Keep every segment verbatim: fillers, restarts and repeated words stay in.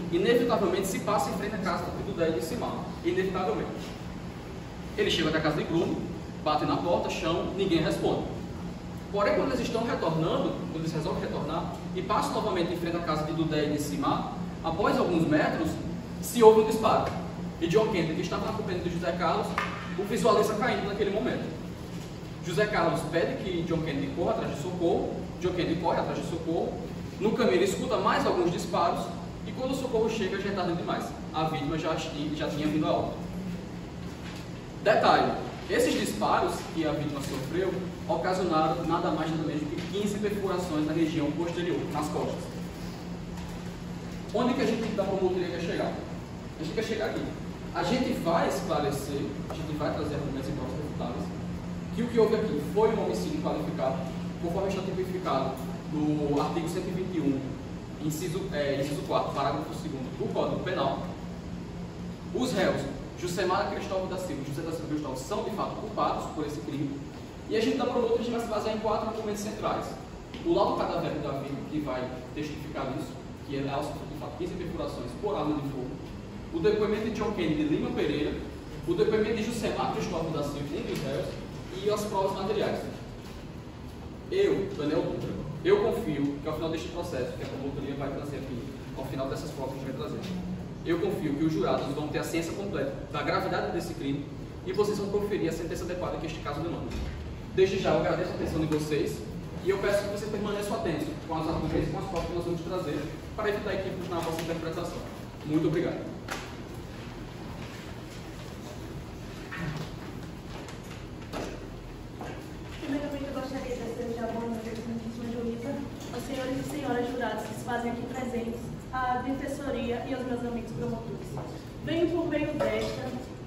inevitavelmente se passa em frente à casa do Dé de Simar. Inevitavelmente. Ele chega até a casa de Bruno, bate na porta, chão, ninguém responde. Porém, quando eles estão retornando, quando eles resolvem retornar, e passam novamente em frente à casa de Dudé e de Simar, após alguns metros, se ouve um disparo. E John Kennedy, que estava na companhia de José Carlos, o visualiza caindo naquele momento. José Carlos pede que John Kennedy corra atrás de socorro, John Kennedy corre atrás de socorro, no caminho ele escuta mais alguns disparos, e quando o socorro chega, já é tarde demais. A vítima já, já tinha vindo a óbito. Detalhe, esses disparos que a vítima sofreu ocasionaram nada mais nada menos que quinze perfurações na região posterior, nas costas. Onde que a gente da promotoria quer chegar? A gente quer chegar aqui. A gente vai esclarecer, a gente vai trazer argumentos e provas refutáveis, que o que houve aqui foi um homicídio qualificado, conforme está tipificado no artigo cento e vinte e um, inciso, é, inciso quatro, parágrafo segundo do Código Penal. Os réus, Jusemar Cristóvão da Silva e José da Silva Cristóvão, são de fato culpados por esse crime. E a gente da promotora vai se basear em quatro argumentos centrais. O laudo cadavérico da vítima, que vai testificar isso, que é de fato quinze perfurações por arma de fogo. O depoimento de John Kennedy de Lima Pereira, o depoimento de Jusemar Cristóvão da Silva, entre os réus, e as provas materiais. Eu, Daniel Dutra, eu confio que ao final deste processo, que a promotoria vai trazer aqui, ao final dessas provas que a gente vai trazer, eu confio que os jurados vão ter a ciência completa da gravidade desse crime e vocês vão proferir a sentença adequada que este caso demanda. Desde já, eu agradeço a atenção de vocês e eu peço que vocês permaneçam atentos com as argumentos e com as provas que nós vamos trazer para evitar equívocos na vossa interpretação. Muito obrigado. Primeiramente, eu gostaria de desejar boa noite à Santíssima Juíza, aos senhores e senhoras jurados que se fazem aqui presentes, à defensoria e aos meus amigos promotores. Venho por meio desta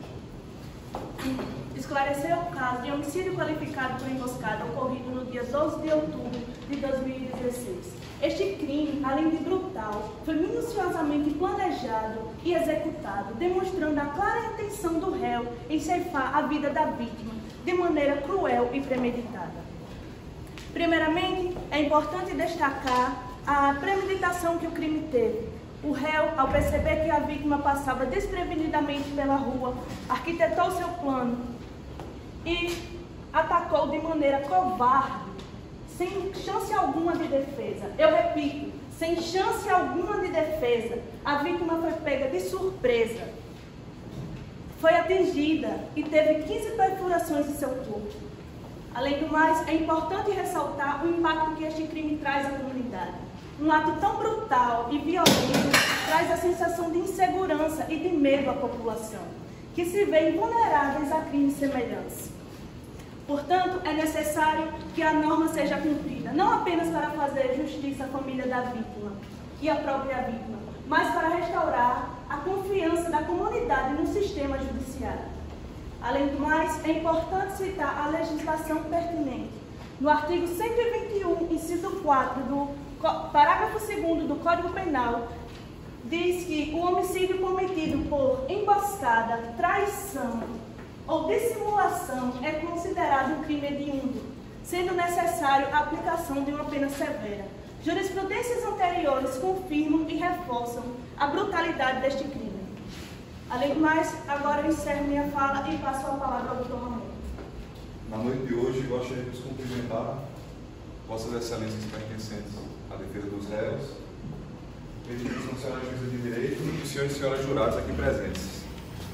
esclarecer o caso de homicídio qualificado por emboscada ocorrido no dia doze de outubro de dois mil e dezesseis. Este crime, além de brutal, foi minuciosamente planejado e executado, demonstrando a clara intenção do réu em ceifar a vida da vítima de maneira cruel e premeditada. Primeiramente, é importante destacar a premeditação que o crime teve. O réu, ao perceber que a vítima passava desprevenidamente pela rua, arquitetou seu plano e atacou de maneira covarde, sem chance alguma de defesa. Eu repito, sem chance alguma de defesa, a vítima foi pega de surpresa. Foi atingida e teve quinze perfurações em seu corpo. Além do mais, é importante ressaltar o impacto que este crime traz à comunidade. Um ato tão brutal e violento traz a sensação de insegurança e de medo à população, que se vê vulneráveis a crimes semelhantes. Portanto, é necessário que a norma seja cumprida, não apenas para fazer justiça à família da vítima e à própria vítima, mas para restaurar a confiança da comunidade no sistema judiciário. Além do mais, é importante citar a legislação pertinente. No artigo cento e vinte e um, inciso quatro, do parágrafo segundo do Código Penal, diz que o homicídio cometido por emboscada, traição ou dissimulação é considerado um crime hediondo, sendo necessário a aplicação de uma pena severa. Jurisprudências anteriores confirmam e reforçam a brutalidade deste crime. Além do mais, agora eu encerro minha fala e passo a palavra ao doutor Ramon. Na noite de hoje, gostaria de cumprimentar Vossas Excelências pertencentes à defesa dos réus, Excelentíssima Senhora Juíza de Direito e os senhores e senhoras jurados aqui presentes.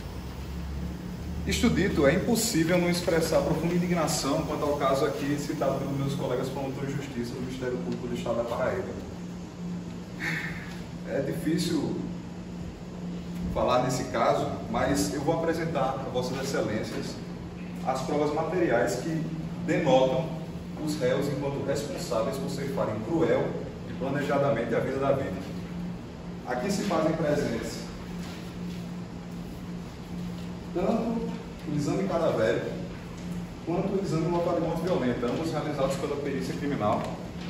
Isto dito, é impossível não expressar profunda indignação quanto ao caso aqui citado pelos meus colegas promotores de justiça do Ministério Público do Estado da Paraíba. É difícil falar nesse caso, mas eu vou apresentar a Vossas Excelências as provas materiais que denotam os réus enquanto responsáveis por ceifarem cruel e planejadamente a vida da vítima. Aqui se fazem presentes tanto o exame cadavérico quanto o exame local de morte violenta, ambos realizados pela perícia criminal.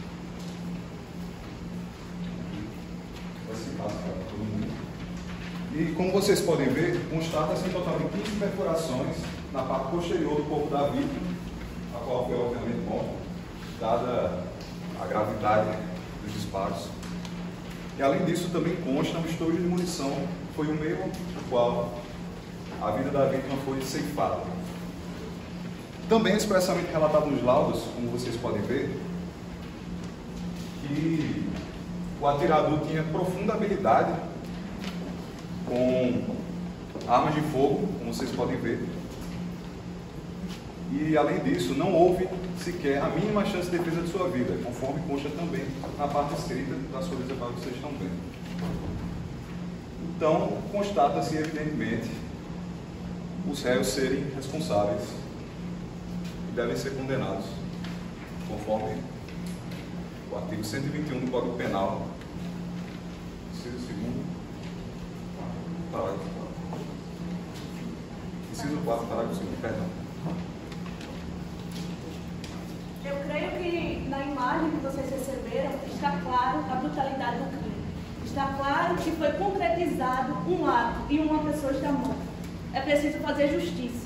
E como vocês podem ver, constata-se um total de quinze perfurações na parte posterior do corpo da vítima, a qual foi obviamente morta, dada a gravidade dos disparos. E além disso, também consta um estojo de munição, que foi o meio no qual a vida da vítima foi ceifada. Também expressamente relatado nos laudos, como vocês podem ver, que o atirador tinha profunda habilidade com armas de fogo, como vocês podem ver. E, além disso, não houve sequer a mínima chance de defesa de sua vida, conforme consta também na parte escrita das folhas que vocês estão vendo. Então, constata-se, evidentemente, os réus serem responsáveis e devem ser condenados, conforme o artigo cento e vinte e um do Código Penal, inciso segundo, parágrafo quatro. Inciso quatro, parágrafo segundo, perdão. Eu creio que na imagem que vocês receberam está claro a brutalidade do crime. Está claro que foi concretizado um ato e uma pessoa está morta. É preciso fazer justiça.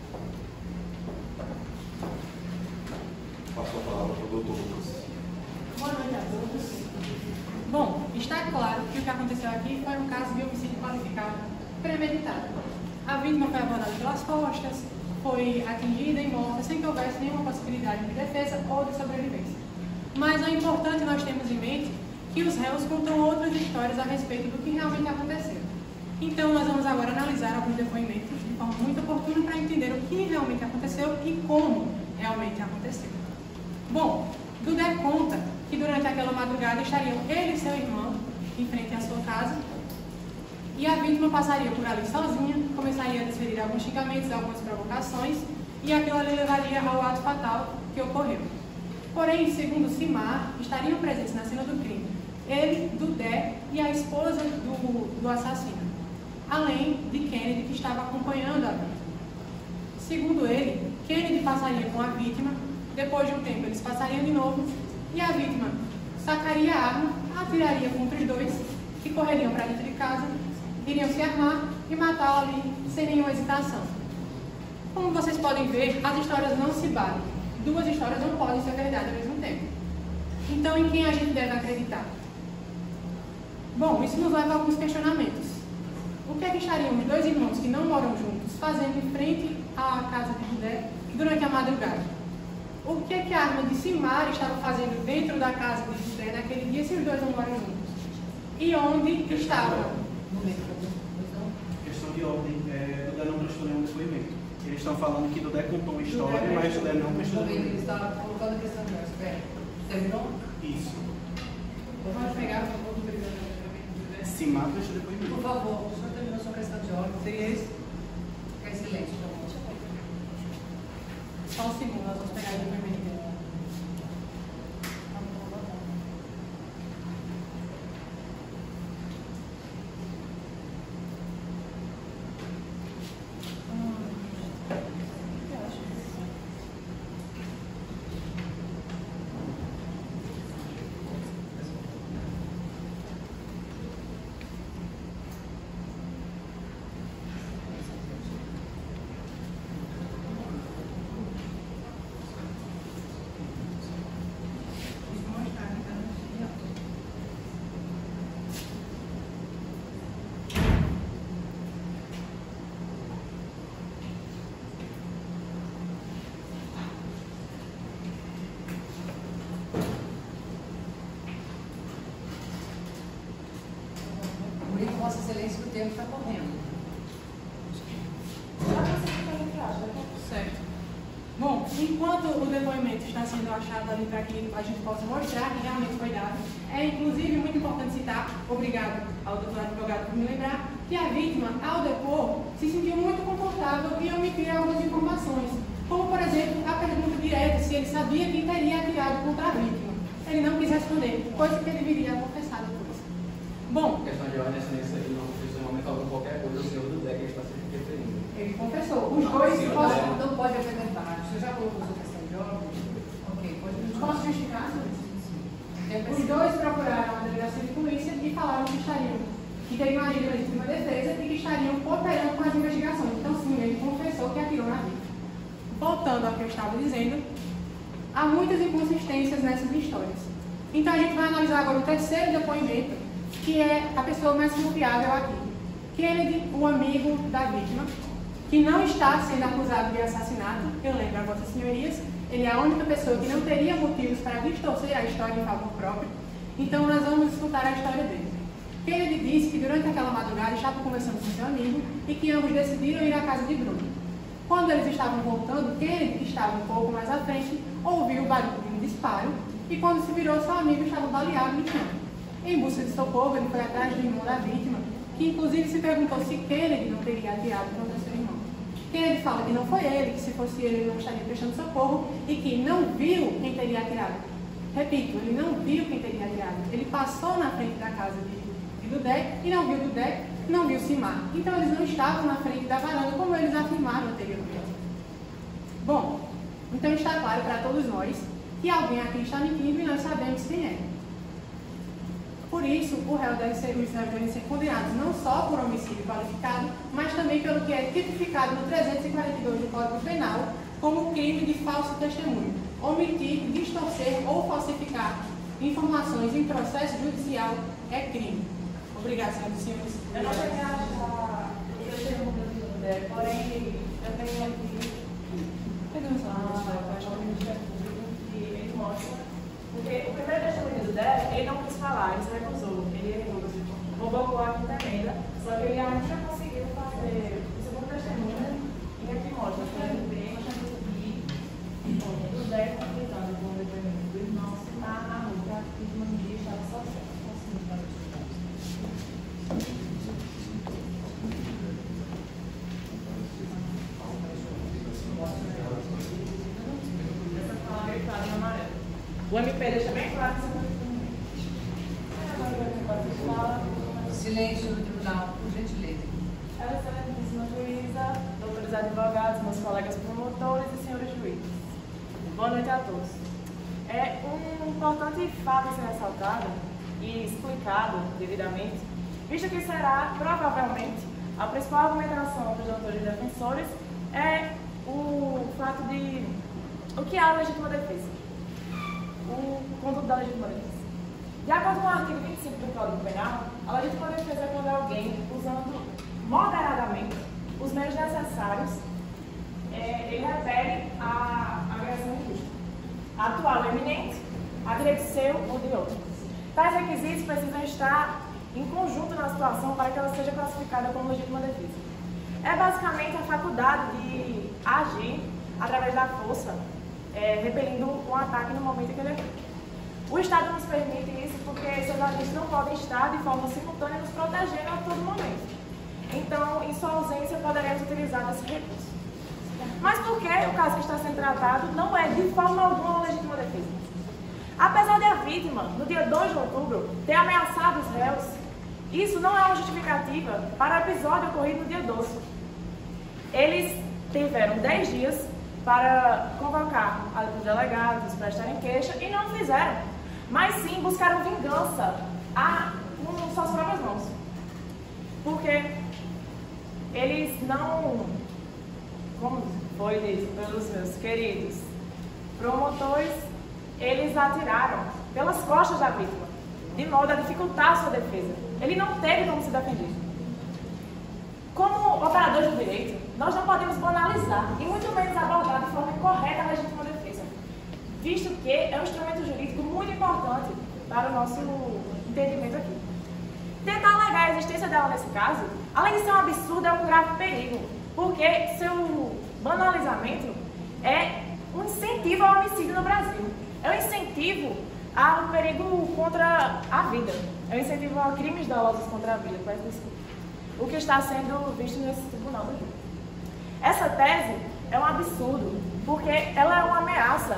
Passo a palavra para o doutor Lucas. Boa noite a todos. Bom, está claro que o que aconteceu aqui foi um caso de homicídio qualificado premeditado. A vítima foi abordada pelas costas, foi atingida e morta sem que houvesse nenhuma possibilidade de defesa ou de sobrevivência. Mas é importante nós termos em mente que os réus contam outras histórias a respeito do que realmente aconteceu. Então, nós vamos agora analisar alguns depoimentos de forma muito oportuna para entender o que realmente aconteceu e como realmente aconteceu. Bom, Dudé conta que durante aquela madrugada estariam ele e seu irmão em frente à sua casa e a vítima passaria por ali sozinha, começaria a desferir alguns xingamentos, algumas provocações e aquilo ali levaria ao ato fatal que ocorreu. Porém, segundo Simar, estariam presentes na cena do crime ele, Dudé e a esposa do, do assassino, além de Kennedy, que estava acompanhando a vítima. Segundo ele, Kennedy passaria com a vítima, depois de um tempo eles passariam de novo e a vítima sacaria a arma, atiraria contra os dois que correriam para dentro de casa, iriam se armar e matá-lo ali sem nenhuma hesitação. Como vocês podem ver, as histórias não se batem. Duas histórias não podem ser verdade ao mesmo tempo. Então, em quem a gente deve acreditar? Bom, isso nos leva a alguns questionamentos. O que é que estariam os dois irmãos que não moram juntos fazendo em frente à casa de Dudé durante a madrugada? O que é que a arma de Simar estava fazendo dentro da casa de Dudé naquele dia se os dois não moram juntos? E onde estava? Questão de ordem, é, Dudé não prestou nenhum depoimento. Eles estão falando que Dudé contou uma história, Dudé, mas Dudé não prestou depoimento. Ele está colocando a questão de ordem. Espera. Terminou? Isso. Pode pegar, por favor, do Simar prestou depoimento. Por favor, o senhor terminou sua questão de ordem. Seria isso? Fica em silêncio, por favor. Só um segundo, nós vamos pegar o depoimento dele. Vossa Excelência, que o tempo está correndo. Certo. Bom, enquanto o depoimento está sendo achado ali para que a gente possa mostrar que realmente foi dado, é inclusive muito importante citar, obrigado ao doutor advogado por me lembrar, que a vítima, ao depor, se sentiu muito confortável em omitir algumas informações, como, por exemplo, a pergunta direta se ele sabia quem teria atirado contra a vítima. Ele não quis responder, coisa que ele viria a confessar depois. Bom, A questão de ordem, excelência, ele não confessou em momento algum qualquer coisa, o senhor do D E C está se referindo. ele confessou. Os Não, dois sim, posso, é. Não pode apresentar. O senhor já colocou sua questão de ordem? Ok, pode posso continuar. justificar? Tempo Os dois procuraram a delegacia de polícia e falaram que estariam, que teriam agido em legítima defesa e que estariam cooperando com as investigações. Então, sim, ele confessou que atirou na vítima. Voltando ao que eu estava dizendo, há muitas inconsistências nessas histórias. Então, a gente vai analisar agora o terceiro depoimento, que é a pessoa mais confiável aqui. Kennedy, o amigo da vítima, que não está sendo acusado de assassinato, eu lembro a vossas senhorias, ele é a única pessoa que não teria motivos para distorcer a história em favor próprio, então nós vamos escutar a história dele. Kennedy disse que durante aquela madrugada estava conversando com seu amigo e que ambos decidiram ir à casa de Bruno. Quando eles estavam voltando, Kennedy, que estava um pouco mais à frente, ouviu o barulho de um disparo e quando se virou, seu amigo estava baleado no chão. Em busca de socorro, ele foi atrás do irmão da vítima, que inclusive se perguntou se Kennedy não teria atirado contra seu irmão. Kennedy fala que não foi ele, que se fosse ele, ele não estaria prestando socorro e que não viu quem teria atirado. Repito, ele não viu quem teria atirado. Ele passou na frente da casa de, de Dudek e não viu Dudek, não viu Simar. Então eles não estavam na frente da varanda como eles afirmaram anteriormente. Bom, então está claro para todos nós que alguém aqui está mentindo e nós sabemos quem é. Por isso, o réu deve ser, os réus devem ser condenados não só por homicídio qualificado, mas também pelo que é tipificado no trezentos e quarenta e dois do Código Penal como crime de falso testemunho, omitir, distorcer ou falsificar informações em processo judicial é crime. Obrigada, senhoras e senhores. Eu não cheguei a achar o testemunho da mulher, porém eu tenho aqui a Ministério Público que ele mostra. Porque o primeiro testemunho do Dé, ele não quis falar, ele se recusou, ele roubou a quinta emenda, só que ele ainda conseguiu fazer o segundo testemunho e aqui mostra, foi ele bem, o Dé completando com o depoimento do irmão, se está na rua, que a vítima no dia estava só conseguindo fazer os essa palavra é clara em amarelo. O M P deixa bem claro que você Silêncio no tribunal, por gentileza. Excelentíssima juíza, doutores advogados, meus colegas promotores e senhores juízes. Boa noite a todos. É um importante fato a ser ressaltado e explicado devidamente, visto que será, provavelmente, a principal argumentação dos doutores e defensores é o fato de o que é a legítima defesa. O conduto da legítima defesa. De acordo com o artigo vinte e cinco do Código Penal, a legítima defesa é quando alguém, usando moderadamente os meios necessários, é, ele repele a agressão injusta, atual ou eminente, a direito seu ou de outro. Tais requisitos precisam estar em conjunto na situação para que ela seja classificada como legítima defesa. É basicamente a faculdade de agir através da força, É, repelindo um ataque no momento em que ele é feito. O Estado nos permite isso porque seus agentes não podem estar de forma simultânea nos protegendo a todo momento. Então, em sua ausência, poderemos utilizar esse recurso. Mas por que o caso que está sendo tratado não é de forma alguma uma legítima defesa? Apesar de a vítima, no dia dois de outubro, ter ameaçado os réus, isso não é uma justificativa para o episódio ocorrido no dia doze. Eles tiveram dez dias para convocar os delegados, prestarem queixa, e não fizeram, mas sim buscaram vingança a, com suas próprias mãos. Porque eles não, como foi dito pelos meus queridos promotores, eles atiraram pelas costas da vítima, de modo a dificultar a sua defesa. Ele não teve como se defender. Como operadores do direito, nós não podemos banalizar e muito menos abordar de forma correta a legítima defesa, visto que é um instrumento jurídico muito importante para o nosso entendimento aqui. Tentar alegar a existência dela nesse caso, além de ser um absurdo, é um grave perigo, porque seu banalizamento é um incentivo ao homicídio no Brasil, é um incentivo ao perigo contra a vida, é um incentivo a crimes dolosos contra a vida, peço desculpa. O que está sendo visto nesse tribunal do Rio. Essa tese é um absurdo, porque ela é uma ameaça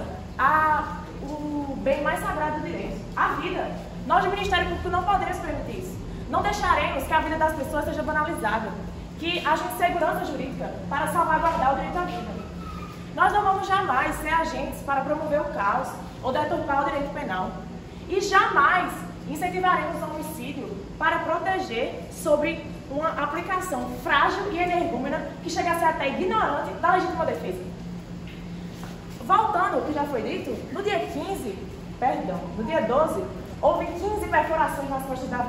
ao bem mais sagrado do direito, a vida. Nós do Ministério Público não podemos permitir isso. Não deixaremos que a vida das pessoas seja banalizada, que haja insegurança jurídica para salvaguardar o direito à vida. Nós não vamos jamais ser agentes para promover o caos ou deturpar o direito penal. E jamais incentivaremos o homicídio para proteger sobre uma aplicação frágil e energúmena que chega a ser até ignorante da legítima defesa. Voltando ao que já foi dito, no dia quinze, perdão, no dia doze, houve quinze perfurações nas costas da vítima.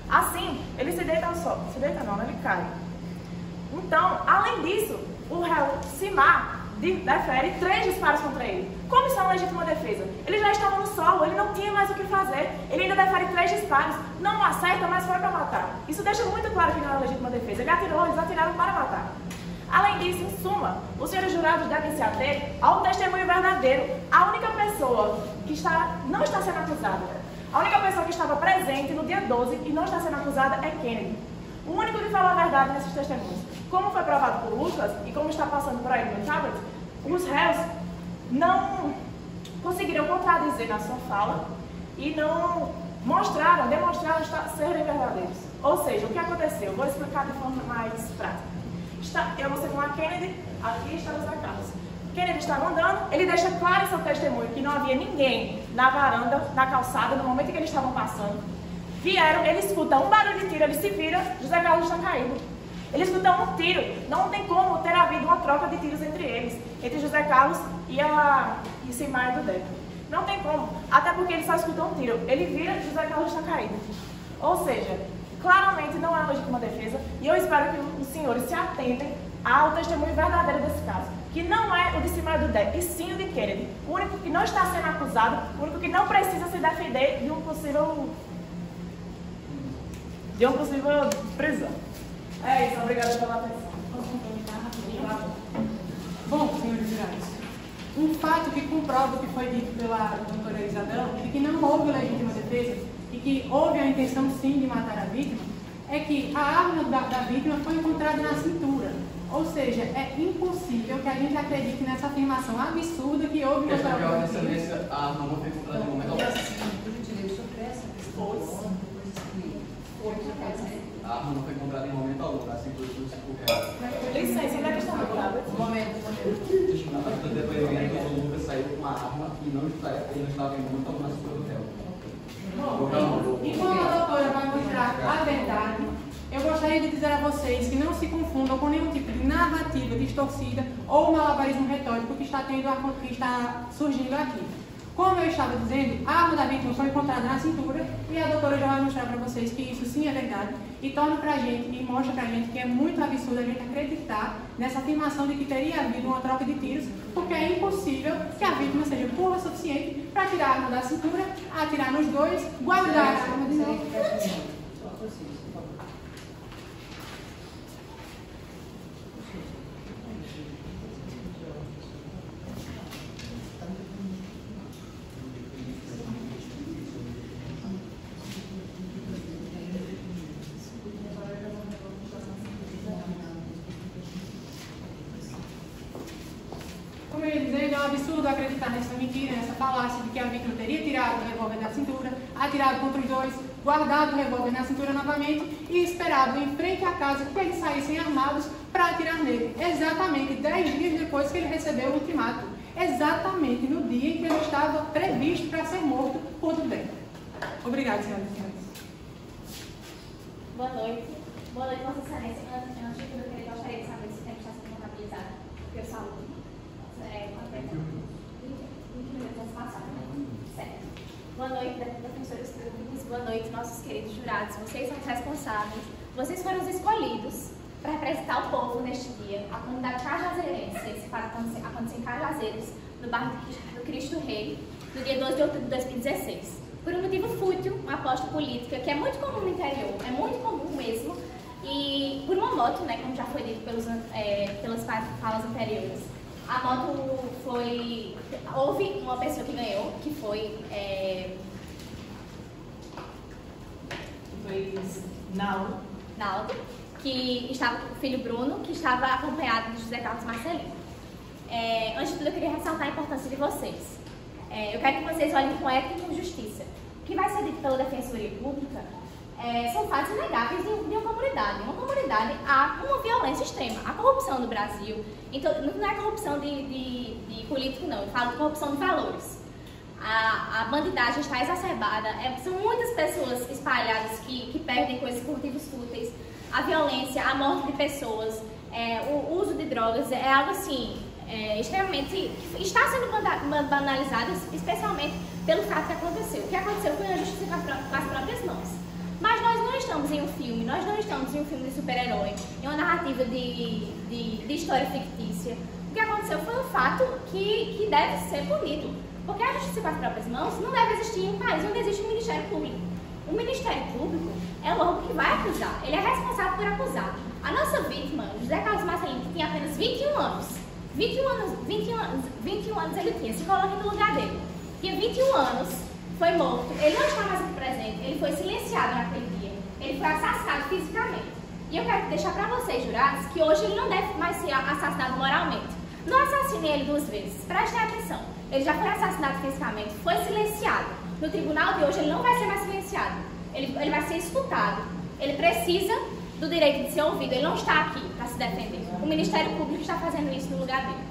Assim, ele se deita ao solo. Se deita não, ele cai. Então, além disso, o réu Simar defere três disparos contra ele. Como isso é uma legítima defesa? Ele já estava no solo, ele não tinha mais o que fazer. Ele ainda defere três disparos, não acerta, mas foi para matar. Isso deixa muito claro que não é uma legítima defesa. Ele atirou, eles atiraram para matar. Além disso, em suma, os senhores jurados devem se ater ao testemunho verdadeiro. A única pessoa que está, não está sendo acusada, a única pessoa que estava presente no dia doze e não está sendo acusada é Kennedy. O único que falou a verdade nesses testemunhos. Como foi provado por Lucas e como está passando por aí no tablet, os réus não conseguiram contradizer na sua fala e não mostraram, demonstraram estar, serem verdadeiros. Ou seja, o que aconteceu? Vou explicar de forma mais prática. Está, eu vou ser com a Kennedy, aqui está o José Carlos. Kennedy estava andando, ele deixa claro em seu testemunho que não havia ninguém na varanda, na calçada, no momento em que eles estavam passando. Vieram, ele escuta um barulho de tiro, ele se vira, José Carlos está caído. Ele escuta um tiro, não tem como ter havido uma troca de tiros entre eles, entre José Carlos e a e Simar do Deco. Não tem como, até porque ele só escuta um tiro. Ele vira, José Carlos está caído. Ou seja, claramente não é legítima defesa e eu espero que os senhores se atentem ao testemunho verdadeiro desse caso, que não é o de Simar do Deco, e sim o de Kennedy. O único que não está sendo acusado, o único que não precisa se defender de um possível de uma possível prisão. É isso, obrigada pela atenção. Posso complementar rapidinho? Bom, senhores jurados, um fato que comprova o que foi dito pela doutora Isabel, de que não houve legítima defesa e que houve a intenção sim de matar a vítima, é que a arma da, da vítima foi encontrada na cintura. Ou seja, é impossível que a gente acredite nessa afirmação absurda que houve uma questão de ordem de excelência, a arma não foi encontrada no momento algum. A arma não foi encontrada em momento algum, assim por isso o réu. Licença, onde é que está o tablet? Um momento, um momento. Na parte do depoimento, o Lucas saiu com uma arma e não estava, ele não estava em momento algum na cintura do réu. Bom, enquanto a doutora vai mostrar a verdade, eu gostaria de dizer a vocês que não se confundam com nenhum tipo de narrativa distorcida ou malabarismo retórico que está, tendo, que está surgindo aqui. Como eu estava dizendo, a arma da vítima foi encontrada na cintura e a doutora já vai mostrar para vocês que isso sim é verdade e torna para a gente e mostra para a gente que é muito absurdo a gente acreditar nessa afirmação de que teria havido uma troca de tiros, porque é impossível que a vítima seja burra o suficiente para tirar a arma da cintura, atirar nos dois, guardar a arma de novo. Como eu ia dizendo, é um absurdo acreditar nessa mentira, nessa falácia de que a vítima teria tirado o revólver da cintura, atirado contra os dois, guardado o revólver na cintura novamente e esperado em frente à casa que eles saíssem armados para atirar nele, exatamente dez dias depois que ele recebeu o ultimato, exatamente no dia em que ele estava previsto para ser morto por Dudek. Obrigada, senhoras e senhores. Boa noite. Boa noite, Vossa Excelência. Antes, antes de tudo, eu gostaria de saber se o tempo está sendo contabilizado pelo saúde. É, quanto tempo? vinte minutos já se passaram, né? Certo. Boa noite, defensores públicos. Boa noite, nossos queridos jurados. Vocês são os responsáveis. Vocês foram os escolhidos para representar o povo neste dia. A comunidade cajazeirense. Esse fato aconteceu em Cajazeiros, no bairro do Cristo Rei, no dia doze de outubro de dois mil e dezesseis. Por um motivo fútil, uma aposta política, que é muito comum no interior, é muito comum mesmo, e por uma moto, né, como já foi dito pelos, é, pelas falas anteriores. A moto foi... Houve uma pessoa que ganhou, que foi... É, Foi Naldo. Naldo, que estava com o filho Bruno, que estava acompanhado de José Carlos Marcelino. É, antes de tudo, eu queria ressaltar a importância de vocês. É, eu quero que vocês olhem com ética e com justiça. O que vai ser dito pela Defensoria Pública é, são fatos inegáveis de, de uma comunidade. Em uma comunidade há uma violência extrema. A corrupção no Brasil, então, não é corrupção de, de, de político, não. Eu falo de corrupção de valores. A, a bandidagem está exacerbada. É, são muitas pessoas espalhadas que, que perdem coisas por motivos fúteis. A violência, a morte de pessoas, é, o uso de drogas é algo assim... É, extremamente, está sendo banalizado, especialmente pelo fato que aconteceu. O que aconteceu foi uma justiça com as próprias mãos. Mas nós não estamos em um filme, nós não estamos em um filme de super-herói, em uma narrativa de, de, de história fictícia. O que aconteceu foi um fato que, que deve ser punido. Porque a justiça com as próprias mãos não deve existir em um país onde existe um Ministério Público. O Ministério Público é o órgão que vai acusar, ele é responsável por acusar. A nossa vítima, José Carlos Marcelino, que tinha apenas vinte e um anos, vinte e um anos, vinte e um anos, vinte e um anos ele tinha, se coloque no lugar dele. Tinha vinte e um anos, foi morto, ele não está mais aqui presente, ele foi silenciado naquele dia, ele foi assassinado fisicamente. E eu quero deixar para vocês, jurados, que hoje ele não deve mais ser assassinado moralmente. Não assassine ele duas vezes, prestem atenção. Ele já foi assassinado fisicamente, foi silenciado. No tribunal de hoje ele não vai ser mais silenciado, ele, ele vai ser escutado. Ele precisa do direito de ser ouvido, ele não está aqui para se defender. O Ministério Público está fazendo isso no lugar dele.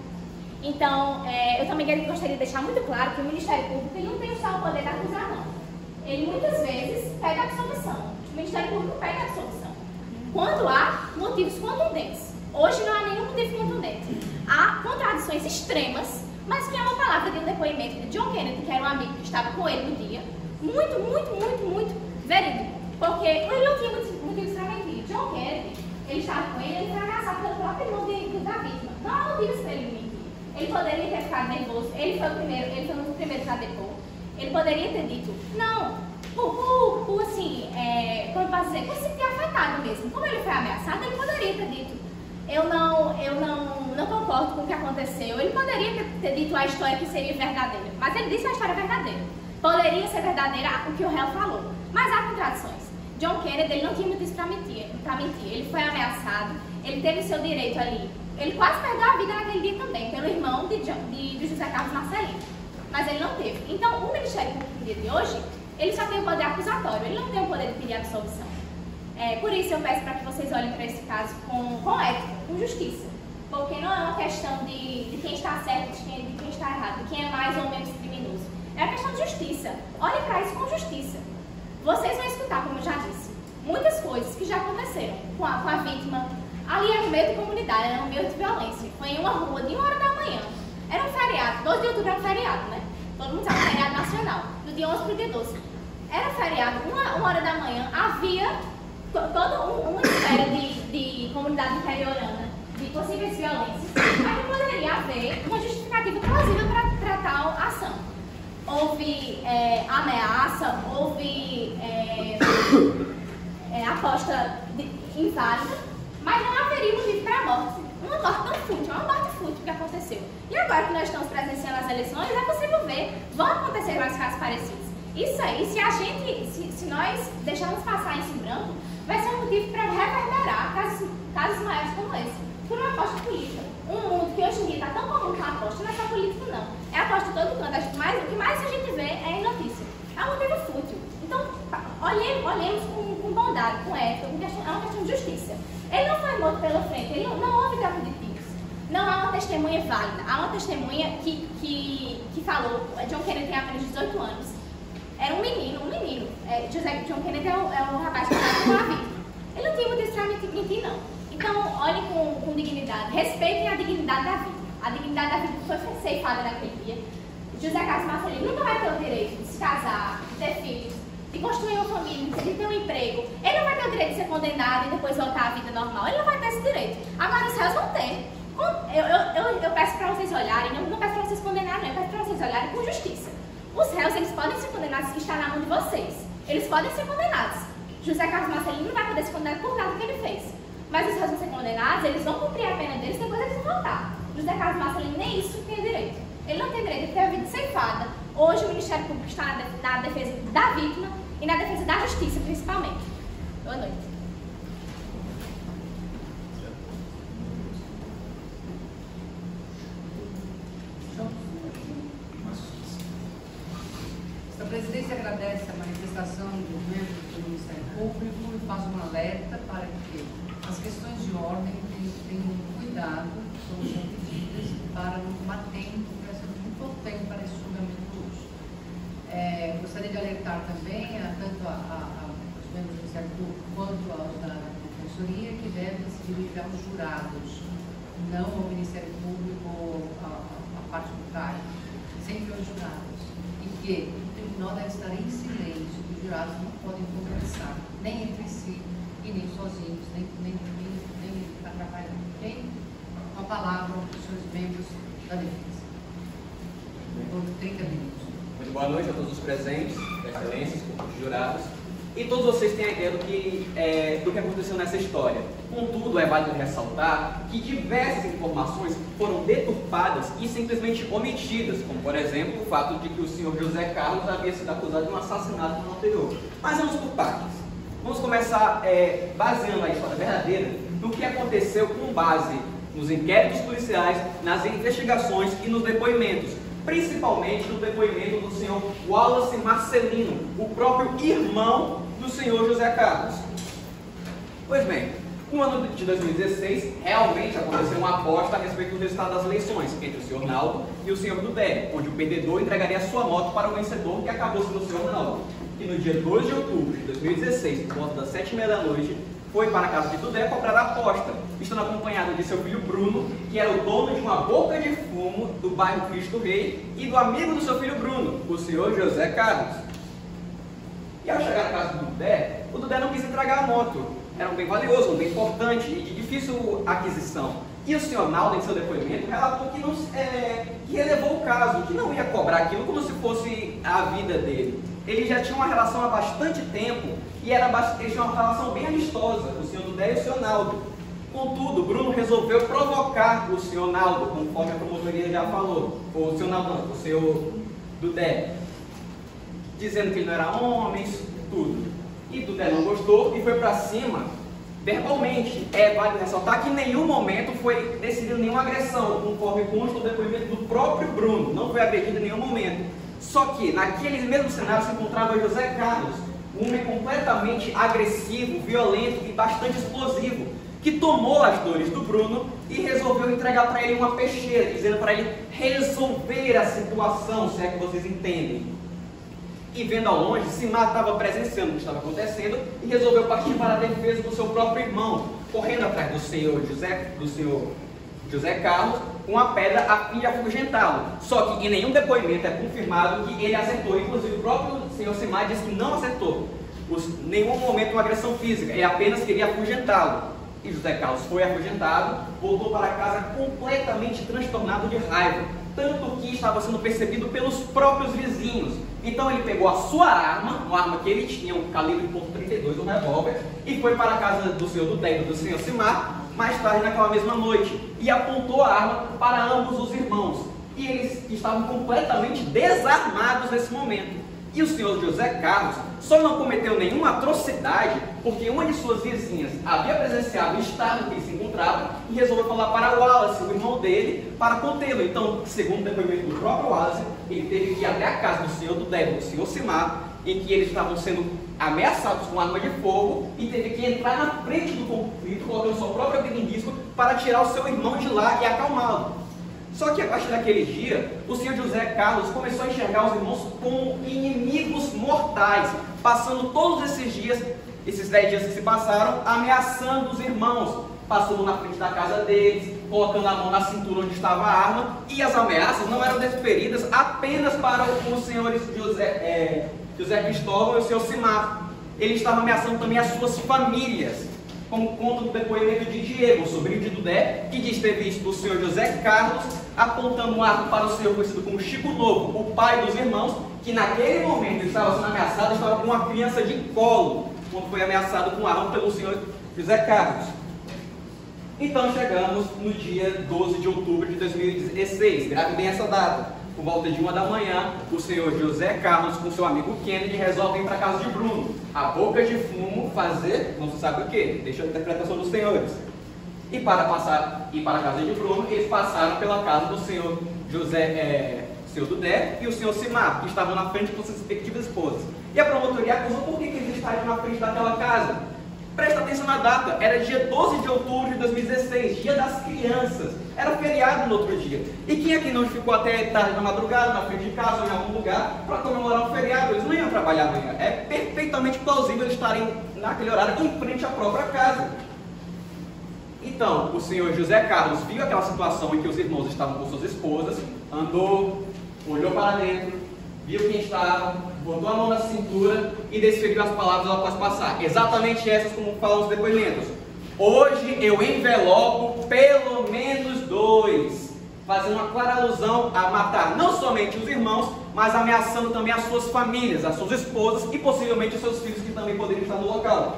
Então, é, eu também gostaria de deixar muito claro que o Ministério Público ele não tem só o poder de acusar, não. Ele muitas vezes pede a absolvição. O Ministério Público pede a absolvição. Quando há motivos contundentes. Hoje não há nenhum motivo contundente. Há contradições extremas, mas que é uma palavra de um depoimento de John Kennedy, que era um amigo que estava com ele no dia, muito, muito, muito, muito verídico. Porque ele não tinha motivos para mentir. John Kennedy, ele estava com ele, ele foi ameaçado pelo próprio irmão de, de, da vítima. Não há motivos para ele mentir. Ele poderia ter ficado nervoso, ele foi o primeiro, ele foi um dos primeiros a depor. Ele poderia ter dito, não, por, por, por assim, é, como eu posso dizer, por se ter afetado mesmo. Como ele foi ameaçado, ele poderia ter dito, eu não, eu não, não concordo com o que aconteceu. Ele poderia ter, ter dito a história que seria verdadeira, mas ele disse a história verdadeira. Poderia ser verdadeira o que o réu falou, mas há contradições. John Kennedy, ele não tinha motivos para mentir, para mentir, ele foi ameaçado, ele teve seu direito ali. Ele quase perdeu a vida naquele dia também, pelo irmão de, John, de, de José Carlos Marcelino, mas ele não teve. Então, o Ministério Público no dia de hoje, ele só tem o poder acusatório, ele não tem o poder de pedir absolvição. É, por isso eu peço para que vocês olhem para esse caso com, com ética, com justiça, porque não é uma questão de, de quem está certo, de quem, de quem está errado, de quem é mais ou menos criminoso. É uma questão de justiça. Olhem para isso com justiça. Vocês vão escutar, como eu já disse, muitas coisas que já aconteceram com a, com a vítima. Ali era no meio de comunidade, era no meio de violência. Foi em uma rua de uma hora da manhã. Era um feriado, doze de outubro é um feriado, né? Todo mundo sabe, feriado nacional, do dia onze para o dia doze. Era feriado, uma, uma hora da manhã, havia toda um, uma espera de, de comunidade interiorana, de possíveis violências. Aí poderia haver uma justificativa plausível para tal ação. Houve é, ameaça, houve é, é, aposta de, inválida, mas não haveria motivo para a morte. Uma morte tão fútil, uma morte fútil que aconteceu. E agora que nós estamos presenciando as eleições, é possível ver, vão acontecer mais casos parecidos. Isso aí, se a gente, se, se nós deixarmos passar isso em branco, vai ser um motivo para reverberar casos, casos maiores como esse, por uma aposta política. Um mundo que hoje em dia está tão comum com a aposta, não é só político não, é aposta em todo canto, mas o que mais a gente vê é em notícia. É um motivo fútil. Então, olhemos, olhemos com, com bondade, com ética, com questão, é uma questão de justiça. Ele não foi morto pela frente, ele não, não houve troca de tiros. Não há uma testemunha válida, há uma testemunha que, que, que falou, John Kennedy tem apenas dezoito anos, era um menino, um menino. É, José John Kennedy é o, é o rapaz que estava com a vítima. Ele não tinha motivo para mentir, mentir, não. Então, olhem com, com dignidade, respeitem a dignidade da vítima. A dignidade da vítima foi ceifada naquele dia. José Carlos Marcelino nunca vai ter o direito de se casar, de ter filhos, de construir uma família, de ter um emprego. Ele não vai ter o direito de ser condenado e depois voltar à vida normal. Ele não vai ter esse direito. Agora, os réus vão ter. Eu, eu, eu, eu peço para vocês olharem, eu não peço para vocês condenarem, eu peço para vocês olharem com justiça. Os réus, eles podem ser condenados se está na mão de vocês. Eles podem ser condenados. José Carlos Marcelino não vai poder ser condenado por nada que ele fez. Mas os réus vão ser condenados, eles vão cumprir a pena deles, depois eles vão voltar. José Carlos Marcelino nem isso tem direito. Ele não tem direito de ter a vida ceifada. Hoje o Ministério Público está na, def na defesa da vítima e na defesa da justiça, principalmente. Boa noite. A presidência agradece a manifestação do membro do Ministério Público e faz um alerta para que as questões de ordem tenham cuidado, sejam pedidas para não tomar tempo, que vai ser muito pouco tempo para esse julgamento hoje. É, gostaria de alertar também a, tanto a, a, a, os membros do Ministério Público quanto aos da Defensoria que devem se dirigir aos jurados, não ao Ministério Público ou a, a parte do cargo, sempre aos jurados. E que o tribunal deve estar em silêncio jurados não podem conversar, nem entre si e nem sozinhos, nem, nem, nem, nem atrapalhando. Ok? Uma palavra para os seus membros da defesa. Por trinta minutos. Muito boa noite a todos os presentes, excelências, jurados. E todos vocês têm a ideia do que, é, do que aconteceu nessa história. Contudo, é válido ressaltar que diversas informações foram deturpadas e simplesmente omitidas, como, por exemplo, o fato de que o senhor José Carlos havia sido acusado de um assassinato no anterior. Mas vamos por partes. Vamos começar é, baseando a história verdadeira no que aconteceu com base nos inquéritos policiais, nas investigações e nos depoimentos, principalmente no depoimento do senhor Wallace Marcelino, o próprio irmão do senhor José Carlos. Pois bem, no ano de dois mil e dezesseis, realmente aconteceu uma aposta a respeito do resultado das eleições entre o senhor Naldo e o senhor Dudé, onde o perdedor entregaria sua moto para o vencedor, que acabou sendo o senhor Naldo. E no dia dois de outubro de dois mil e dezesseis, por volta das sete e meia da noite, foi para a casa de Dudé cobrar a aposta, estando acompanhado de seu filho Bruno, que era o dono de uma boca de fumo do bairro Cristo Rei, e do amigo do seu filho Bruno, o senhor José Carlos. E ao chegar na casa do Dudé, o Dudé não quis entregar a moto. Era um bem valioso, um bem importante e de difícil aquisição. E o senhor Naldo, em seu depoimento, relatou que, não, é, que relevou o caso, que não ia cobrar aquilo como se fosse a vida dele. Ele já tinha uma relação há bastante tempo e era bastante, ele tinha uma relação bem amistosa, o senhor Dudé e o senhor Naldo. Contudo, Bruno resolveu provocar o senhor Naldo, conforme a promotoria já falou, ou o senhor Naldo, não, o senhor Dudé, dizendo que ele não era homem, tudo. E Dudé não gostou e foi para cima verbalmente. É válido ressaltar que em nenhum momento foi decidida nenhuma agressão, conforme consta o depoimento do próprio Bruno. Não foi agredido em nenhum momento. Só que naquele mesmo cenário se encontrava José Carlos, um homem completamente agressivo, violento e bastante explosivo, que tomou as dores do Bruno e resolveu entregar para ele uma peixeira, dizendo para ele resolver a situação, se é que vocês entendem. E vendo ao longe, Simar estava presenciando o que estava acontecendo e resolveu partir para a defesa do seu próprio irmão, correndo atrás do senhor José, do senhor José Carlos, com a pedra a fim de afugentá-lo. Só que em nenhum depoimento é confirmado que ele acertou. Inclusive o próprio senhor Simar disse que não acertou. Em nenhum momento uma agressão física, ele apenas queria afugentá-lo. E José Carlos foi afugentado, voltou para casa completamente transtornado de raiva, tanto que estava sendo percebido pelos próprios vizinhos. Então ele pegou a sua arma, uma arma que ele tinha, um calibre ponto trinta e dois, um revólver, e foi para a casa do senhor Dudé e do senhor Simar, mais tarde naquela mesma noite, e apontou a arma para ambos os irmãos. E eles estavam completamente desarmados nesse momento. E o senhor José Carlos só não cometeu nenhuma atrocidade porque uma de suas vizinhas havia presenciado o estado em que ele se encontrava e resolveu falar para Wallace, o irmão dele, para contê-lo. Então, segundo o depoimento do próprio Wallace, ele teve que ir até a casa do senhor Dudé e do senhor Simar, em que eles estavam sendo ameaçados com arma de fogo, e teve que entrar na frente do conflito, colocando sua própria vida em risco para tirar o seu irmão de lá e acalmá-lo. Só que a partir daquele dia, o senhor José Carlos começou a enxergar os irmãos como inimigos mortais, passando todos esses dias, esses dez dias que se passaram, ameaçando os irmãos, passando na frente da casa deles, colocando a mão na cintura onde estava a arma, e as ameaças não eram desferidas apenas para os senhores José, é, José Cristóvão e o senhor Simar. Ele estava ameaçando também as suas famílias, como conta do depoimento de Diego, sobrinho de Dudé, que diz ter visto o senhor José Carlos apontando um arco para o senhor conhecido como Chico Novo, o pai dos irmãos, que naquele momento ele estava sendo ameaçado, estava com uma criança de colo, quando foi ameaçado com arma pelo senhor José Carlos. Então chegamos no dia doze de outubro de dois mil e dezesseis, grave bem essa data. Por volta de uma da manhã, o senhor José Carlos com seu amigo Kennedy resolvem ir para a casa de Bruno, a boca de fumo, fazer não se sabe o que, deixa a interpretação dos senhores. E para passar, ir para a casa de Bruno, eles passaram pela casa do senhor José, é, senhor Dudé e o senhor Simar, que estavam na frente com suas respectivas esposas. E a promotoria acusou por que eles estariam na frente daquela casa. Presta atenção na data, era dia doze de outubro de dois mil e dezesseis, dia das crianças, era feriado no outro dia. E quem aqui não ficou até tarde na madrugada, na frente de casa ou em algum lugar, para comemorar um feriado? Eles não iam trabalhar amanhã. É perfeitamente plausível eles estarem naquele horário em frente à própria casa. Então, o senhor José Carlos viu aquela situação em que os irmãos estavam com suas esposas, andou, olhou para dentro, viu quem estava, botou a mão na cintura e desferiu as palavras após passar. Exatamente essas como falam os depoimentos. Hoje eu envelopo pelo menos dois, fazendo uma clara alusão a matar não somente os irmãos, mas ameaçando também as suas famílias, as suas esposas e possivelmente os seus filhos que também poderiam estar no local.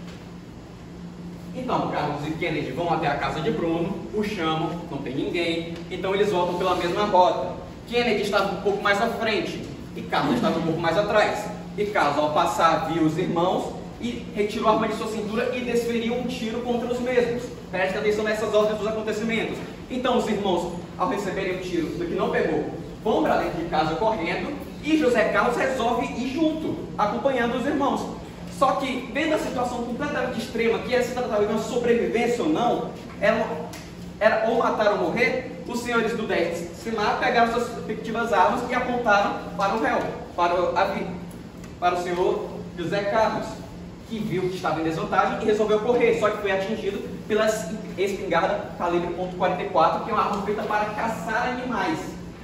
Então, Carlos e Kennedy vão até a casa de Bruno, o chamam, não tem ninguém, então eles voltam pela mesma rota. Kennedy estava um pouco mais à frente e Carlos estava um pouco mais atrás. E Carlos, ao passar, viu os irmãos e retirou a arma de sua cintura e desferiu um tiro contra os mesmos. Preste atenção nessas ordens dos acontecimentos. Então os irmãos, ao receberem o tiro do que não pegou, vão para dentro de casa correndo e José Carlos resolve ir junto, acompanhando os irmãos. Só que, vendo a situação completamente extrema, que era se tratava de uma sobrevivência ou não, era, era ou matar ou morrer, os senhores do décimo pegaram suas respectivas armas e apontaram para o réu, para o, a, para o senhor José Carlos, que viu que estava em desvantagem e resolveu correr, só que foi atingido pela espingarda calibre ponto quarenta e quatro, que é uma arma feita para caçar animais.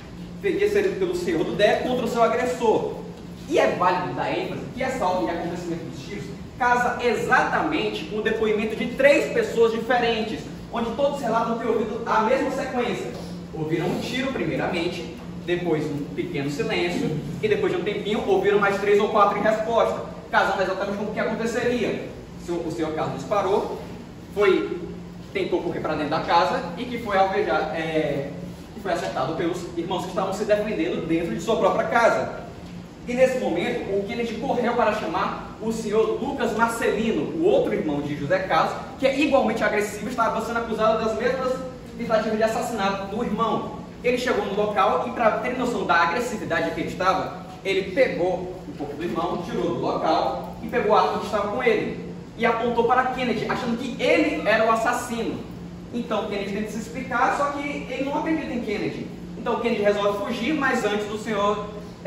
Feria ser pelo senhor do Dé contra o seu agressor. E é válido dar ênfase que essa ordem de acontecimento dos tiros casa exatamente com o depoimento de três pessoas diferentes, onde todos relatam ter ouvido a mesma sequência. Ouviram um tiro primeiramente, depois um pequeno silêncio, e depois de um tempinho ouviram mais três ou quatro em resposta, casando exatamente com o que aconteceria. O senhor Carlos disparou, foi, tentou correr para dentro da casa e que foi alvejado, é, que foi acertado pelos irmãos que estavam se defendendo dentro de sua própria casa. E nesse momento, o Kennedy correu para chamar o senhor Lucas Marcelino, o outro irmão de José Carlos, que é igualmente agressivo, estava sendo acusado das mesmas tentativas de assassinato do irmão. Ele chegou no local e, para ter noção da agressividade que ele estava, ele pegou um pouco do irmão, tirou do local e pegou a arma que estava com ele e apontou para Kennedy, achando que ele era o assassino. Então Kennedy tenta se explicar, só que ele não acredita em Kennedy. Então Kennedy resolve fugir, mas antes do senhor...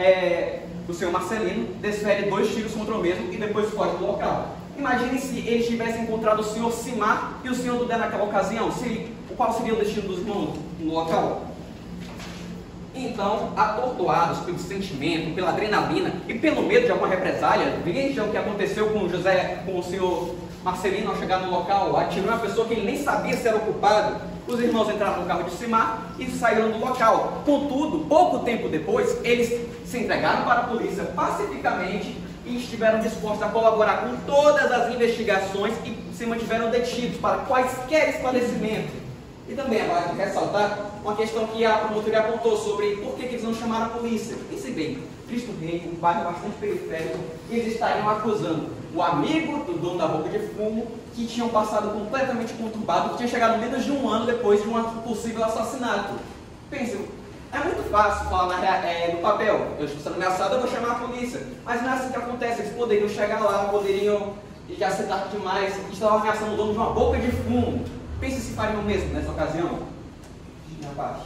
É, o senhor Marcelino desfere dois tiros contra o mesmo e depois foge do local. Imagine se eles tivessem encontrado o senhor Simar e o senhor Dudé naquela ocasião. Se, qual seria o destino dos irmãos no local? Então, atordoados pelo sentimento, pela adrenalina e pelo medo de alguma represália, vejam o que aconteceu com o José, com o senhor Marcelino ao chegar no local, atirou uma pessoa que ele nem sabia se era o culpado. Os irmãos entraram no carro de Simar e saíram do local. Contudo, pouco tempo depois, eles se entregaram para a polícia pacificamente e estiveram dispostos a colaborar com todas as investigações e se mantiveram detidos para quaisquer esclarecimentos. E também é válido ressaltar uma questão que a promotoria apontou sobre por que eles não chamaram a polícia. Pense bem, Cristo Rei, um bairro bastante periférico, eles estariam acusando o amigo do dono da boca de fumo, que tinham passado completamente conturbado, que tinha chegado menos de um ano depois de um possível assassinato. Pense, é muito fácil falar na, é, no papel, eu estou sendo ameaçado, eu vou chamar a polícia. Mas não é assim que acontece, eles poderiam chegar lá, poderiam já ser tarde demais, estavam ameaçando o dono de uma boca de fumo. Pense se fariam o mesmo nessa ocasião. Minha parte.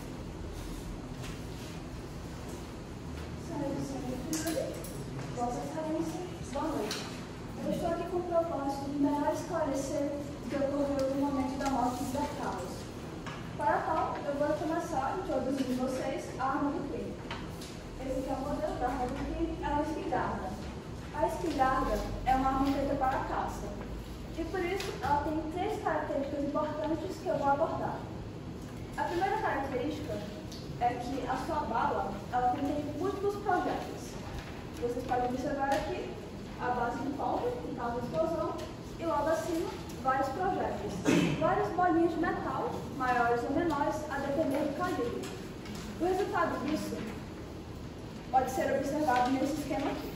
Vossa Excelência, boa noite. Eu estou aqui com o propósito de melhor esclarecer o que ocorreu no momento da morte de José Carlos. Para tal, eu vou começar introduzindo vocês a arma do crime. Esse aqui é o modelo da arma do crime, é uma espingarda. A espingarda é uma arma feita para caça. E por isso, ela tem três características importantes que eu vou abordar. A primeira característica é que a sua bala, ela contém múltiplos projéteis. Vocês podem observar aqui a base de pólvora, que causa explosão, e logo acima, vários projéteis. Várias bolinhas de metal, maiores ou menores, a depender do calibre. O resultado disso pode ser observado nesse esquema aqui.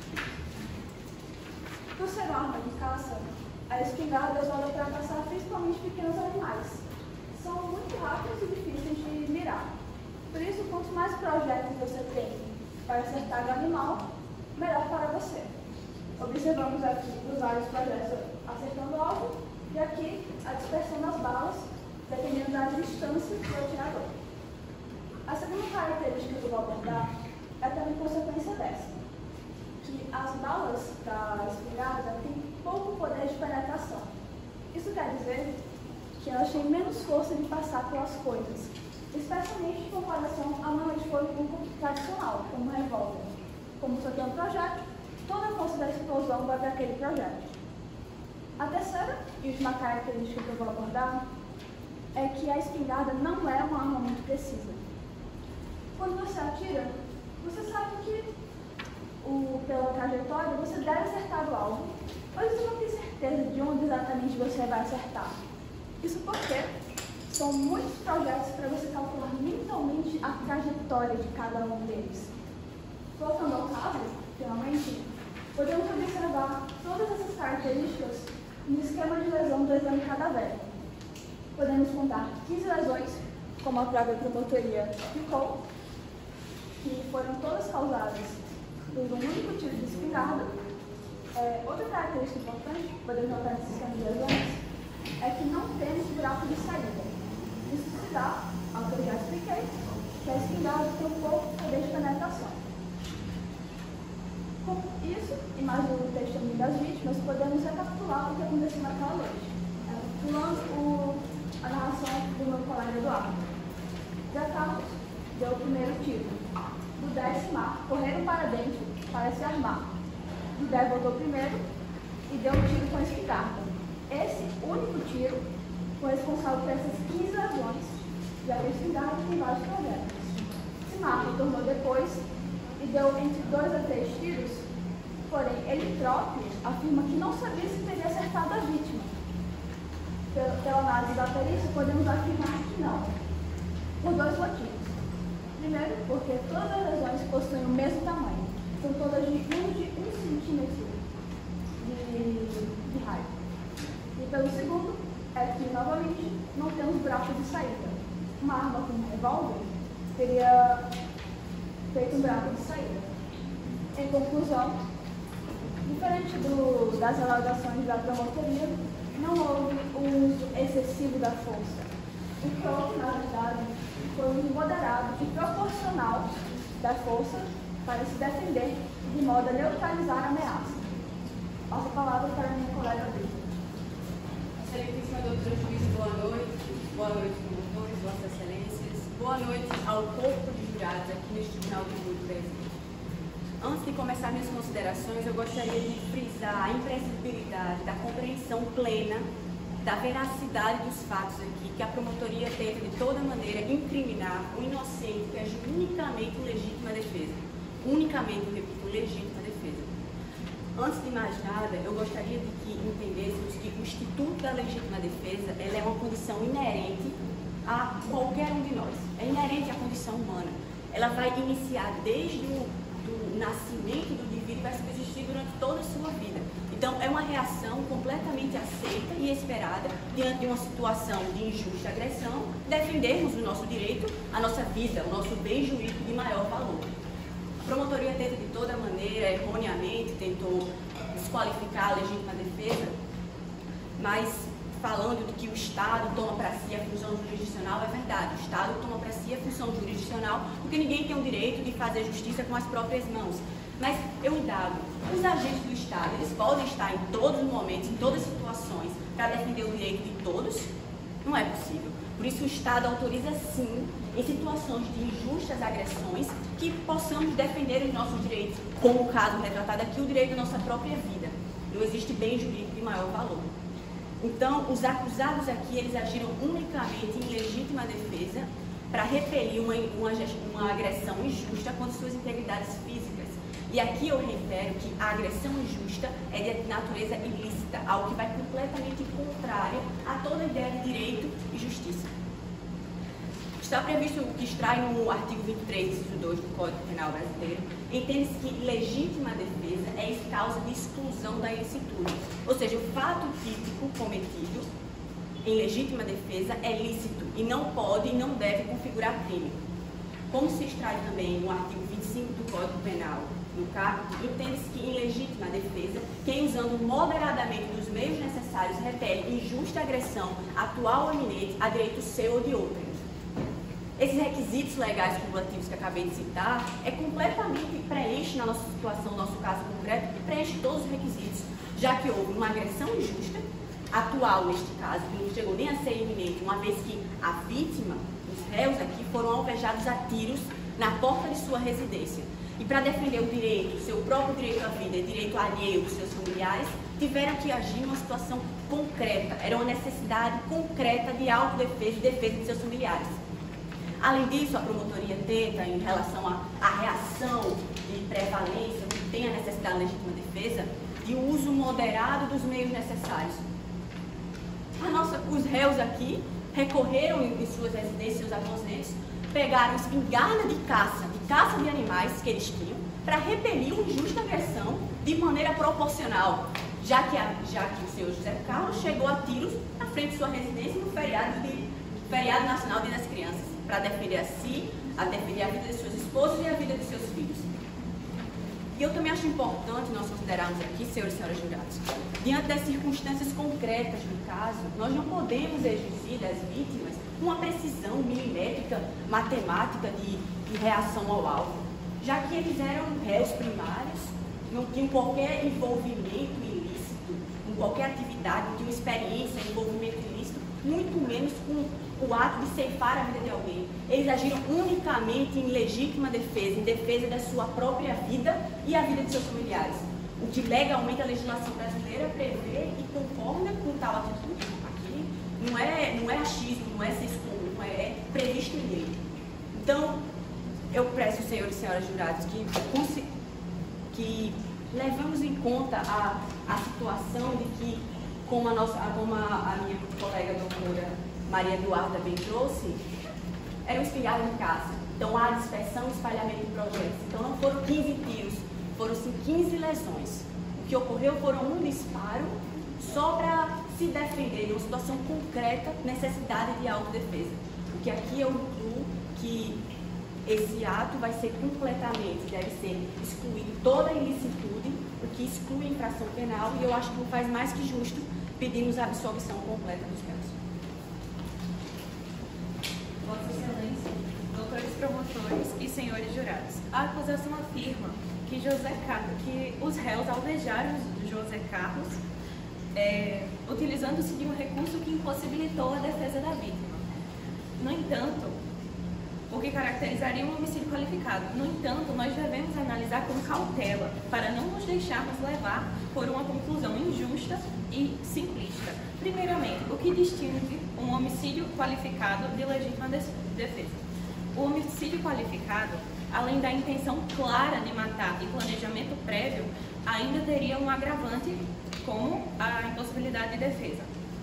Por ser uma arma de caça, a espingarda é usada para caçar principalmente pequenos animais. São muito rápidos e difíceis de mirar. Por isso, quanto mais projéteis você tem para acertar o animal, melhor para você. Observamos aqui os vários projéteis acertando o alvo e aqui a dispersão das balas, dependendo da distância do atirador. A segunda característica que eu vou abordar é também consequência dessa, que as balas da espingarda têm pouco poder de penetração. Isso quer dizer que elas têm menos força de passar pelas coisas, especialmente em comparação a uma arma de fogo tradicional, como um revólver. como só tem um projeto, toda a força da explosão vai para aquele projeto. A terceira e última característica que eu vou abordar é que a espingarda não é uma arma muito precisa. Quando você atira, você sabe que o, pela trajetória você deve acertar o alvo, mas você não tem certeza de onde exatamente você vai acertar. Isso porque são muitos projetos para você calcular mentalmente a trajetória de cada um deles. Voltando ao caso, finalmente, podemos observar todas essas características no esquema de lesão do exame cadavérico. Podemos contar quinze lesões, como a própria promotoria ficou, que foram todas causadas por um único tiro de espingarda. É, outra característica importante que podemos notar nesse esquema de lesões é que não temos buraco de saída. Isso se dá, ao que eu já expliquei, que a espingarda tem um pouco poder de penetração. Com isso, e mais o testemunho das vítimas, podemos recapitular o que aconteceu naquela noite. Recapitulando o, a narração do meu colega Eduardo. Zé Carlos deu o primeiro tiro. Dudé e Simar correram para dentro para se armar. Dudé voltou primeiro e deu um tiro com a espingarda. Esse único tiro foi responsável por essas quinze lesões, já que a espingarda tem vários projetos. Simar retornou depois e deu entre dois a três tiros, porém ele próprio afirma que não sabia se teria acertado a vítima. Pela, pela análise da perícia, podemos afirmar que não, por dois motivos. Primeiro, porque todas as lesões possuem o mesmo tamanho, são todas de um, de um centímetro de, de raio. E pelo segundo, é que novamente não temos buraco de saída. Uma arma com um revólver teria feito um buraco de saída. Em conclusão, diferente do, das alegações da promotoria, não houve o uso excessivo da força. O que houve, na verdade, foi um uso moderado e proporcional da força para se defender de modo a neutralizar a ameaça. Passo a palavra para a minha colega Brita. Excelentíssima doutora juiz, boa noite. Boa noite, promotores, vossas excelências. Boa noite ao corpo de jurados aqui neste Tribunal do Júri presente. Antes de começar minhas considerações, eu gostaria de frisar a imprescindibilidade da compreensão plena da veracidade dos fatos aqui, que a promotoria tenta de toda maneira incriminar o inocente que agiu unicamente em legítima defesa. Unicamente, eu repito, legítima defesa. Antes de mais nada, eu gostaria de que entendêssemos que o Instituto da Legítima Defesa ela é uma condição inerente a qualquer um de nós. É inerente à condição humana. Ela vai iniciar desde o do nascimento do indivíduo e vai subsistir durante toda a sua vida. Então, é uma reação completamente aceita e esperada diante de uma situação de injusta agressão, defendermos o nosso direito, a nossa vida, o nosso bem jurídico de maior valor. A promotoria tenta de toda maneira, erroneamente, tentou desqualificar a legítima defesa, mas falando de que o Estado toma para si a função jurisdicional, é verdade, o Estado toma para si a função jurisdicional, porque ninguém tem o direito de fazer justiça com as próprias mãos. Mas eu indago, os agentes do Estado, eles podem estar em todos os momentos, em todas as situações, para defender o direito de todos? Não é possível. Por isso o Estado autoriza sim, em situações de injustas agressões, que possamos defender os nossos direitos, como o caso retratado aqui, o direito da nossa própria vida. Não existe bem jurídico de maior valor. Então, os acusados aqui, eles agiram unicamente em legítima defesa para repelir uma, uma, uma agressão injusta contra suas integridades físicas. E aqui eu reitero que a agressão injusta é de natureza ilícita, algo que vai completamente contrário a toda a ideia de direito e justiça. Está previsto o que extrai no artigo vinte e três, inciso dois do Código Penal Brasileiro, entende-se que legítima defesa é causa de exclusão da ilicitude, ou seja, o fato típico cometido em legítima defesa é lícito e não pode e não deve configurar crime. Como se extrai também no artigo vinte e cinco do Código Penal, no caput, entende-se que em legítima defesa, quem usando moderadamente dos meios necessários repele injusta agressão atual ou iminente a direito seu ou de outrem. Esses requisitos legais cumulativos que acabei de citar é completamente preenche na nossa situação, no nosso caso concreto, preenche todos os requisitos, já que houve uma agressão injusta, atual neste caso, que não chegou nem a ser iminente, uma vez que a vítima, os réus aqui, foram alvejados a tiros na porta de sua residência. e para defender o direito, seu próprio direito à vida e direito alheio dos seus familiares, tiveram que agir numa situação concreta, era uma necessidade concreta de autodefesa e defesa de seus familiares. Além disso, a promotoria tenta, em relação à, à reação de prevalência, que tem a necessidade de legítima defesa, e o uso moderado dos meios necessários. A nossa, os réus aqui recorreram em suas residências, seus aposentos, pegaram espingarda de caça, de caça de animais que eles tinham, para repelir uma injusta agressão de maneira proporcional, já que, a, já que o senhor José Carlos chegou a tiros na frente de sua residência no feriado, de, feriado Nacional Dia das Crianças, para defender a si, a defender a vida de suas esposas e a vida de seus filhos. E eu também acho importante nós considerarmos aqui, senhores e senhoras jurados, diante das circunstâncias concretas do caso, nós não podemos exigir das vítimas uma precisão milimétrica, matemática de, de reação ao alvo, já que eles eram réus primários, não tinham qualquer envolvimento ilícito, com qualquer atividade, não tinham experiência em envolvimento ilícito, muito menos com o ato de ceifar a vida de alguém. Eles agiram unicamente em legítima defesa, em defesa da sua própria vida e a vida de seus familiares, o que legalmente a legislação brasileira prevê e concorda com tal atitude. Aqui não é, não é achismo, não é senso comum, é previsto em lei. Então, eu peço, senhores e senhoras jurados, que, que levamos em conta a, a situação de que, como a, nossa, como a, a minha colega doutora Maria Eduarda bem trouxe, era um espingarda de caça. Então há dispersão e espalhamento de projéteis. Então não foram quinze tiros, foram sim quinze lesões. O que ocorreu foram um disparo só para se defender de uma situação concreta, necessidade de autodefesa. O que aqui eu incluo que esse ato vai ser completamente, deve ser excluído toda a ilicitude, o que exclui a infração penal, e eu acho que não faz mais que justo pedirmos a absolvição completa dos réus. Vossa Excelência, doutores promotores e senhores jurados, a acusação afirma que, José Carlos, que os réus alvejaram José Carlos é, utilizando-se de um recurso que impossibilitou a defesa da vítima. No entanto, o que caracterizaria um homicídio qualificado. No entanto, nós devemos analisar com cautela para não nos deixarmos levar por uma conclusão injusta e simplista. Primeiramente, o que distingue um homicídio qualificado de legítima defesa? O homicídio qualificado, além da intenção clara de matar e planejamento prévio, ainda teria um agravante como a impossibilidade de defesa.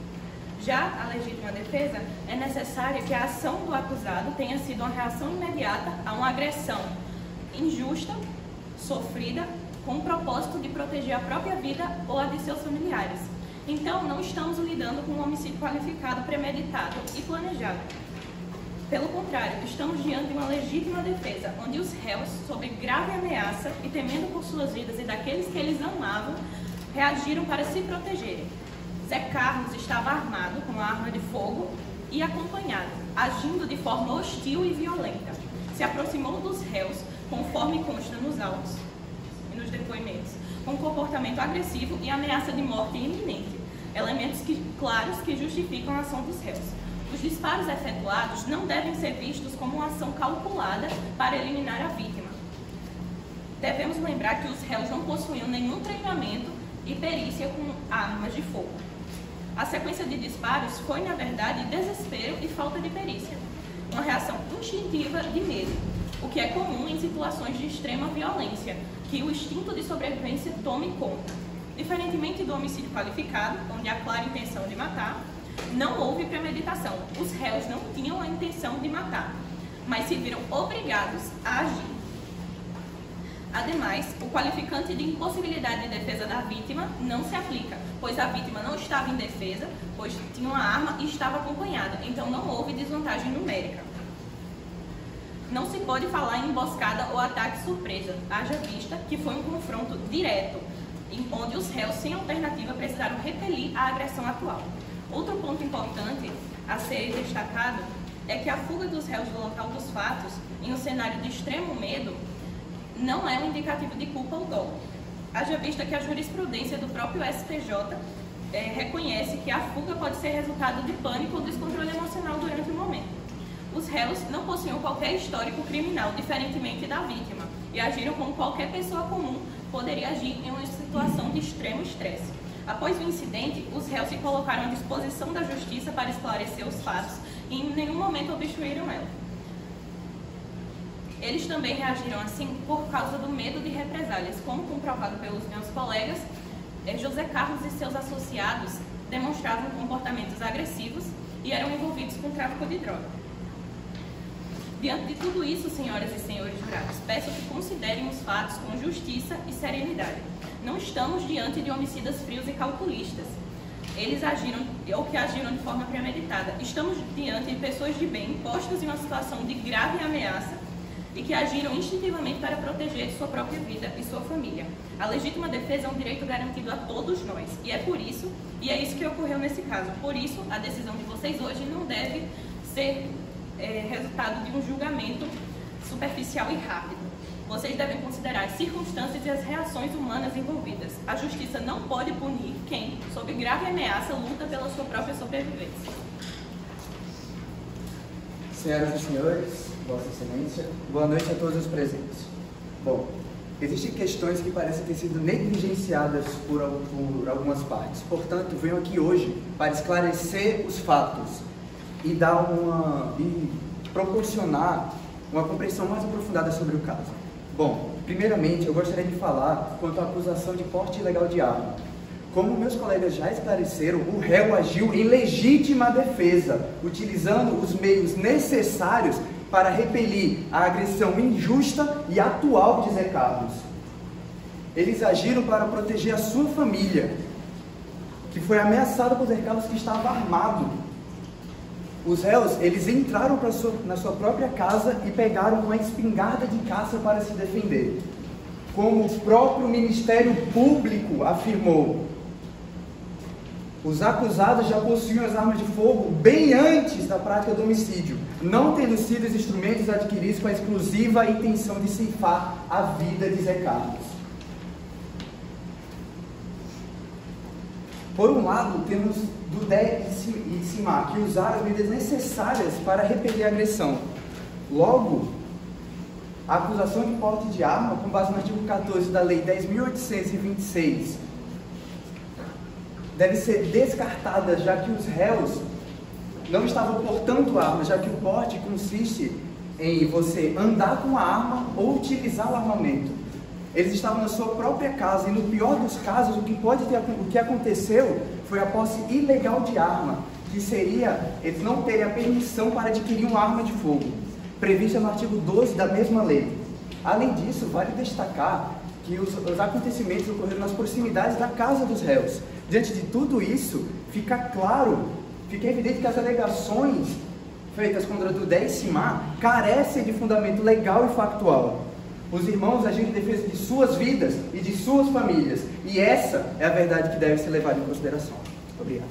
Já a legítima defesa, é necessário que a ação do acusado tenha sido uma reação imediata a uma agressão injusta, sofrida, com o propósito de proteger a própria vida ou a de seus familiares. Então, não estamos lidando com um homicídio qualificado, premeditado e planejado. Pelo contrário, estamos diante de uma legítima defesa, onde os réus, sob grave ameaça e temendo por suas vidas e daqueles que eles amavam, reagiram para se protegerem. Zé Carlos estava armado com uma arma de fogo e acompanhado, agindo de forma hostil e violenta. Se aproximou dos réus, conforme consta nos autos e nos depoimentos, com comportamento agressivo e ameaça de morte iminente, elementos que, claros que justificam a ação dos réus. Os disparos efetuados não devem ser vistos como uma ação calculada para eliminar a vítima. Devemos lembrar que os réus não possuíam nenhum treinamento e perícia com armas de fogo. A sequência de disparos foi, na verdade, desespero e falta de perícia, uma reação instintiva de medo, o que é comum em situações de extrema violência, que o instinto de sobrevivência tome conta. Diferentemente do homicídio qualificado, onde há clara intenção de matar, não houve premeditação. Os réus não tinham a intenção de matar, mas se viram obrigados a agir. Ademais, o qualificante de impossibilidade de defesa da vítima não se aplica, pois a vítima não estava em defesa, pois tinha uma arma e estava acompanhada, então não houve desvantagem numérica. Não se pode falar em emboscada ou ataque surpresa, haja vista que foi um confronto direto, onde os réus, sem alternativa, precisaram repelir a agressão atual. Outro ponto importante a ser destacado é que a fuga dos réus do local dos fatos, em um cenário de extremo medo, não é um indicativo de culpa ou dolo. Haja vista que a jurisprudência do próprio S T J é, reconhece que a fuga pode ser resultado de pânico ou descontrole emocional durante o momento. Os réus não possuíam qualquer histórico criminal, diferentemente da vítima, e agiram como qualquer pessoa comum poderia agir em uma situação de extremo estresse. Após o incidente, os réus se colocaram à disposição da justiça para esclarecer os fatos e em nenhum momento obstruíram ela. Eles também reagiram assim por causa do medo de represálias, como comprovado pelos meus colegas. José Carlos e seus associados demonstravam comportamentos agressivos e eram envolvidos com tráfico de droga. Diante de tudo isso, senhoras e senhores jurados, peço que considerem os fatos com justiça e serenidade. Não estamos diante de homicidas frios e calculistas. Eles agiram, ou que agiram de forma premeditada. Estamos diante de pessoas de bem, postas em uma situação de grave ameaça e que agiram instintivamente para proteger sua própria vida e sua família. A legítima defesa é um direito garantido a todos nós, e é por isso, e é isso que ocorreu nesse caso. Por isso, a decisão de vocês hoje não deve ser é, resultado de um julgamento superficial e rápido. Vocês devem considerar as circunstâncias e as reações humanas envolvidas. A justiça não pode punir quem, sob grave ameaça, luta pela sua própria sobrevivência. Senhoras e senhores, Vossa Excelência, boa noite a todos os presentes. Bom, existem questões que parecem ter sido negligenciadas por, por algumas partes. Portanto, venho aqui hoje para esclarecer os fatos e dar uma e proporcionar uma compreensão mais aprofundada sobre o caso. Bom, primeiramente, eu gostaria de falar quanto à acusação de porte ilegal de arma. Como meus colegas já esclareceram, o réu agiu em legítima defesa, utilizando os meios necessários para repelir a agressão injusta e atual de Zé Carlos. Eles agiram para proteger a sua família, que foi ameaçada por Zé Carlos, que estava armado. Os réus, eles entraram para sua, na sua própria casa e pegaram uma espingarda de caça para se defender. Como o próprio Ministério Público afirmou, os acusados já possuíam as armas de fogo bem antes da prática do homicídio, não tendo sido os instrumentos adquiridos com a exclusiva intenção de ceifar a vida de Zé Carlos. Por um lado, temos Dudé e Simar, que usaram as medidas necessárias para repelir a agressão. Logo, a acusação de porte de arma, com base no artigo quatorze da Lei dez mil oitocentos e vinte e seis, deve ser descartada, já que os réus não estavam portando armas, já que o porte consiste em você andar com a arma ou utilizar o armamento. Eles estavam na sua própria casa e, no pior dos casos, o que pode ter, o que aconteceu foi a posse ilegal de arma, que seria eles não terem a permissão para adquirir uma arma de fogo, prevista no artigo doze da mesma lei. Além disso, vale destacar que os, os acontecimentos ocorreram nas proximidades da casa dos réus. Diante de tudo isso, fica claro, fica evidente que as alegações feitas contra Dudé e Simar carecem de fundamento legal e factual. Os irmãos agiram em defesa de suas vidas e de suas famílias, e essa é a verdade que deve ser levada em consideração. Obrigado.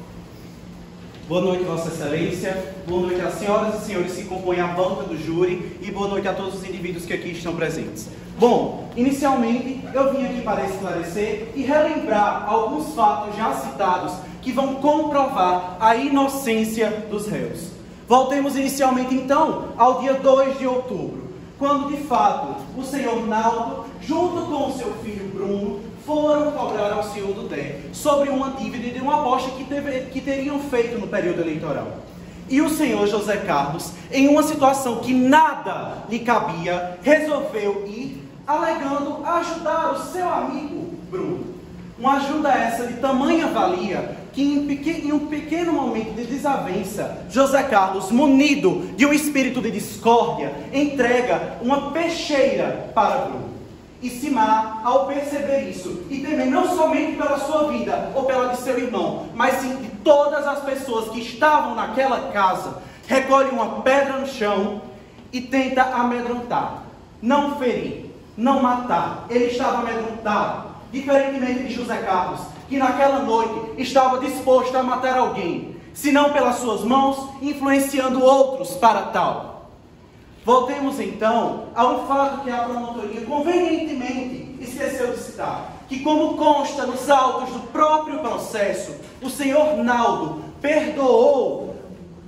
Boa noite, Vossa Excelência. Boa noite às senhoras e senhores que compõem a banca do júri e boa noite a todos os indivíduos que aqui estão presentes. Bom, inicialmente eu vim aqui para esclarecer e relembrar alguns fatos já citados que vão comprovar a inocência dos réus. Voltemos inicialmente então ao dia dois de outubro, quando de fato o senhor Naldo, junto com o seu filho Bruno, foram cobrar ao senhor Dudé sobre uma dívida de uma aposta que, teve, que teriam feito no período eleitoral. E o senhor José Carlos, em uma situação que nada lhe cabia, resolveu ir, alegando ajudar o seu amigo Bruno. Uma ajuda essa de tamanha valia que em, pequeno, em um pequeno momento de desavença, José Carlos, munido de um espírito de discórdia, entrega uma peixeira para Bruno. E Simar, ao perceber isso, e temer não somente pela sua vida ou pela de seu irmão, mas sim de todas as pessoas que estavam naquela casa, recolhe uma pedra no chão e tenta amedrontar, não ferir, não matar. Ele estava amedrontado, diferentemente de José Carlos, que naquela noite estava disposto a matar alguém, se não pelas suas mãos, influenciando outros para tal. Voltemos então a um fato que a promotoria convenientemente esqueceu de citar, que como consta nos autos do próprio processo, o senhor Naldo perdoou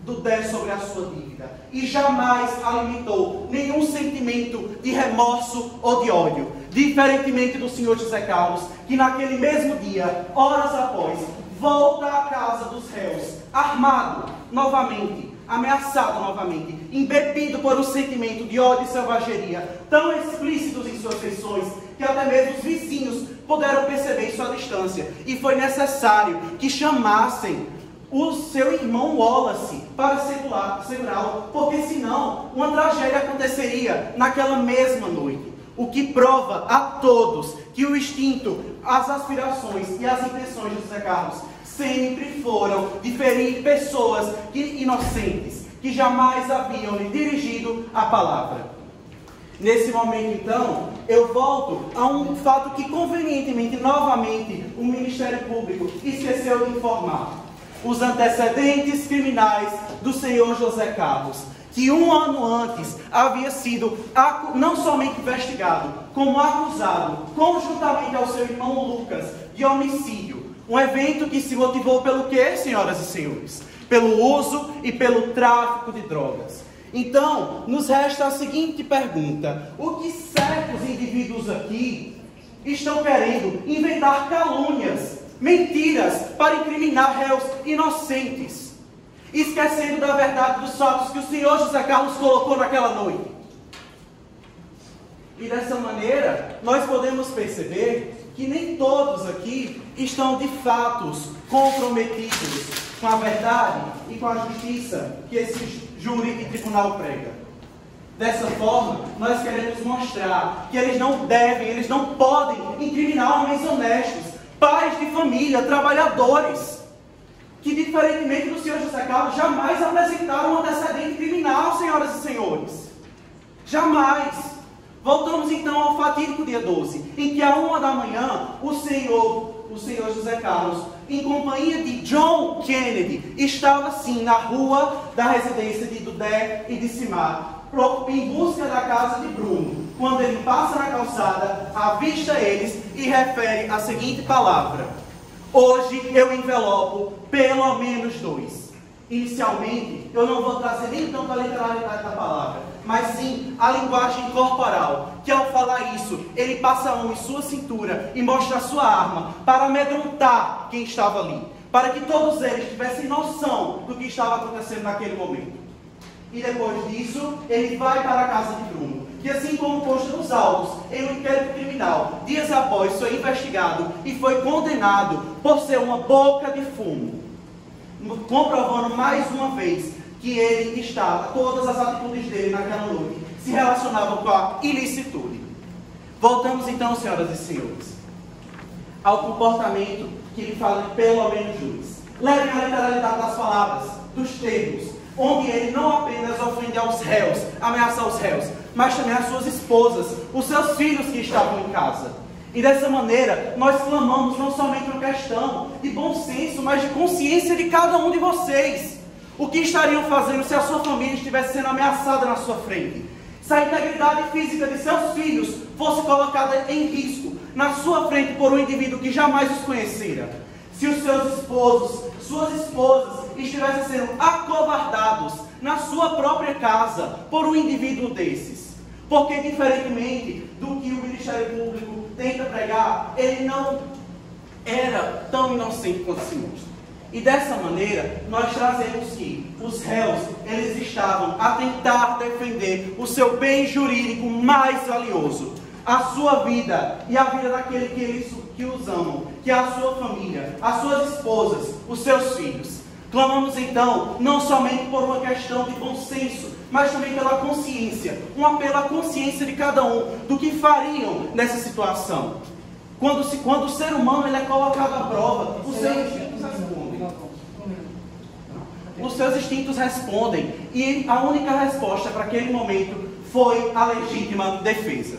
do D E sobre a sua dívida e jamais alimentou nenhum sentimento de remorso ou de ódio, diferentemente do senhor José Carlos, que naquele mesmo dia, horas após, volta à casa dos réus, armado novamente, ameaçado novamente, embebido por um sentimento de ódio e selvageria tão explícitos em suas feições que até mesmo os vizinhos puderam perceber isso à distância. E foi necessário que chamassem o seu irmão Wallace para segurá-lo, porque senão uma tragédia aconteceria naquela mesma noite. O que prova a todos que o instinto, as aspirações e as intenções de José Carlos sempre foram de ferir pessoas inocentes, que jamais haviam lhe dirigido a palavra. Nesse momento, então, eu volto a um fato que, convenientemente, novamente, o Ministério Público esqueceu de informar. Os antecedentes criminais do senhor José Carlos, que um ano antes havia sido não somente investigado, como acusado, conjuntamente ao seu irmão Lucas, de homicídio. Um evento que se motivou pelo quê, senhoras e senhores? Pelo uso e pelo tráfico de drogas. Então, nos resta a seguinte pergunta: o que certos indivíduos aqui estão querendo inventar calúnias, mentiras para incriminar réus inocentes, esquecendo da verdade dos fatos que o senhor José Carlos colocou naquela noite? E dessa maneira, nós podemos perceber que nem todos aqui estão de fato comprometidos com a verdade e com a justiça que esse júri e tribunal prega. Dessa forma, nós queremos mostrar que eles não devem, eles não podem incriminar homens honestos, pais de família, trabalhadores, que, diferentemente do senhor José Carlos, jamais apresentaram um antecedente criminal, senhoras e senhores. Jamais. Voltamos então ao fatídico dia doze, em que a uma da manhã, o senhor, o senhor José Carlos, em companhia de John Kennedy, estava sim na rua da residência de Dudé e de Simar, em busca da casa de Bruno. Quando ele passa na calçada, avista eles e refere a seguinte palavra: hoje eu envelopo pelo menos dois. Inicialmente, eu não vou trazer nem tanto a literalidade da palavra, mas sim a linguagem corporal, que ao falar isso, ele passa a mão em sua cintura e mostra a sua arma para amedrontar quem estava ali, para que todos eles tivessem noção do que estava acontecendo naquele momento. E depois disso, ele vai para a casa de Bruno, que, assim como consta nos autos, em um inquérito criminal, dias após foi investigado e foi condenado por ser uma boca de fumo, comprovando mais uma vez que ele estava, todas as atitudes dele naquela noite se relacionavam com a ilicitude. Voltamos então, senhoras e senhores, ao comportamento que ele fala de pelo menos juiz. Levem a literalidade das palavras, dos termos, onde ele não apenas ofende aos réus, ameaça aos réus, mas também às suas esposas, os seus filhos que estavam em casa. E dessa maneira, nós clamamos não somente uma questão de bom senso, mas de consciência de cada um de vocês. O que estariam fazendo se a sua família estivesse sendo ameaçada na sua frente? Se a integridade física de seus filhos fosse colocada em risco na sua frente por um indivíduo que jamais os conhecera? Se os seus esposos, suas esposas estivessem sendo acovardados na sua própria casa por um indivíduo desses? Porque, diferentemente do que o Ministério Público tenta pregar, ele não era tão inocente quanto se mostra. E dessa maneira, nós trazemos que os réus, eles estavam a tentar defender o seu bem jurídico mais valioso, a sua vida e a vida daquele que eles que os amam, que é a sua família, as suas esposas, os seus filhos. Clamamos então, não somente por uma questão de bom senso, mas também pela consciência, um apelo à consciência de cada um, do que fariam nessa situação. Quando, se, quando o ser humano ele é colocado à prova, os seus instintos respondem. Os seus instintos respondem, e a única resposta para aquele momento foi a legítima defesa.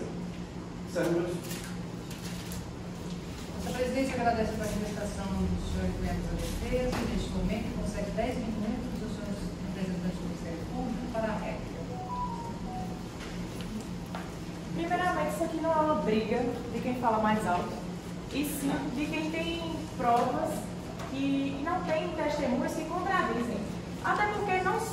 A presidência agradece a participação dos senhores membros da defesa e, neste momento, concede dez minutos aos senhores representantes do Ministério Público para a réplica. Primeiramente, isso aqui não é uma briga de quem fala mais alto, e sim de quem tem provas que, e não tem testemunhas que contradizem. Até porque não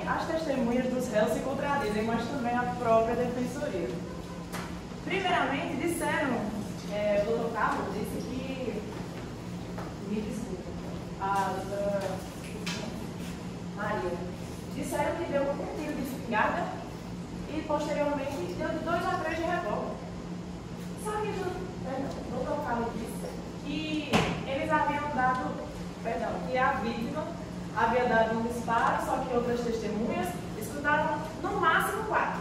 as testemunhas dos réus se contradizem, mas também a própria defensoria. Primeiramente, disseram, é, o doutor Carlos disse que, me desculpa, a doutora Maria, disseram que deu um tiro de espingarda e posteriormente deu de dois a três de revólver. Só que o doutor Carlos disse que eles haviam dado, perdão, que a vítima havia dado um disparo, só que outras testemunhas escutaram no máximo quatro.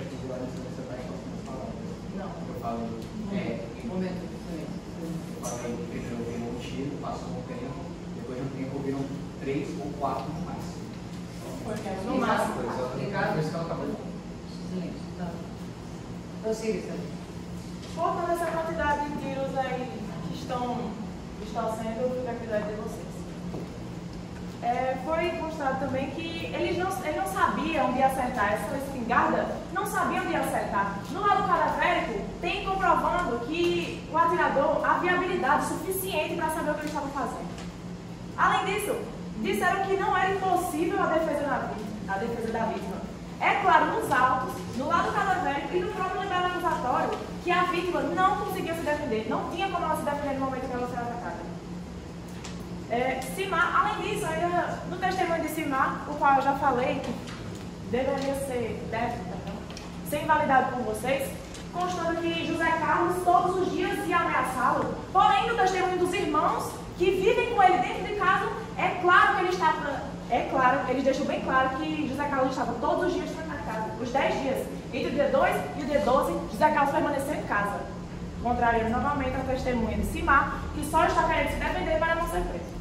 Não. Eu falo, é, em momento de silêncio. Eu falei que primeiro ouviram um tiro, passou um tempo, depois de um tempo ouviram três ou quatro no máximo. No máximo. Obrigado, isso que ela acabou de silêncio. Tá. Prossiga, Contando essa quantidade de tiros aí que estão, que estão sendo, fica a critério de vocês. É, foi constatado também que eles não, eles não sabiam onde acertar essa espingarda, não sabiam onde acertar. No lado cadavérico, tem comprovando que o atirador havia habilidade suficiente para saber o que ele estava fazendo. Além disso, disseram que não era impossível a defesa da vítima. A defesa da vítima. É claro, nos autos, no lado cadavérico e no próprio libelo acusatório, que a vítima não conseguia se defender, não tinha como ela se defender no momento que ela foi atacada. É, Simar, além disso, ainda no testemunho de Simar, o qual eu já falei que deveria ser, deve, perdão, ser invalidado por vocês, constando que José Carlos todos os dias ia ameaçá-lo, porém no testemunho dos irmãos que vivem com ele dentro de casa, é claro que ele estava, é claro, eles deixam bem claro que José Carlos estava todos os dias na casa, os dez dias, entre o dia dois e o dia doze, José Carlos permaneceu em casa, contrariando novamente a testemunha de Simar, que só está querendo se defender para não ser preso.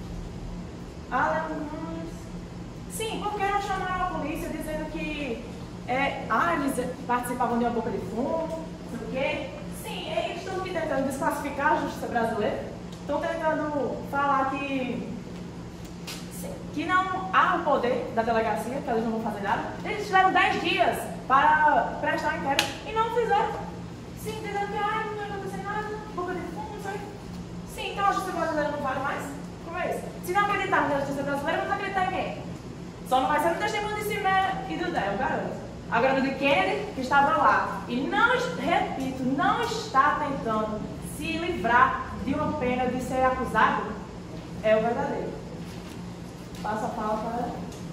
Sim, porque não chamaram a polícia dizendo que é, ah, eles participavam de uma boca de fumo, não sei o quê. Sim, eles estão tentando desclassificar a justiça brasileira, estão tentando falar que, sim, que não há o poder da delegacia, que eles não vão fazer nada. Eles tiveram dez dias para prestar inquérito e não fizeram. Sim, dizendo que ah, não vai acontecer nada, boca de fumo, não sei. Sim, então a justiça brasileira não vale mais? Como é isso? Se não acreditar na justiça brasileira, vamos acreditar em quem? Só não vai ser no testemunho de Simé e do Dé, eu garanto. Agora, de Kennedy, que estava lá, e não, repito, não está tentando se livrar de uma pena de ser acusado, é o verdadeiro. Passa a fala para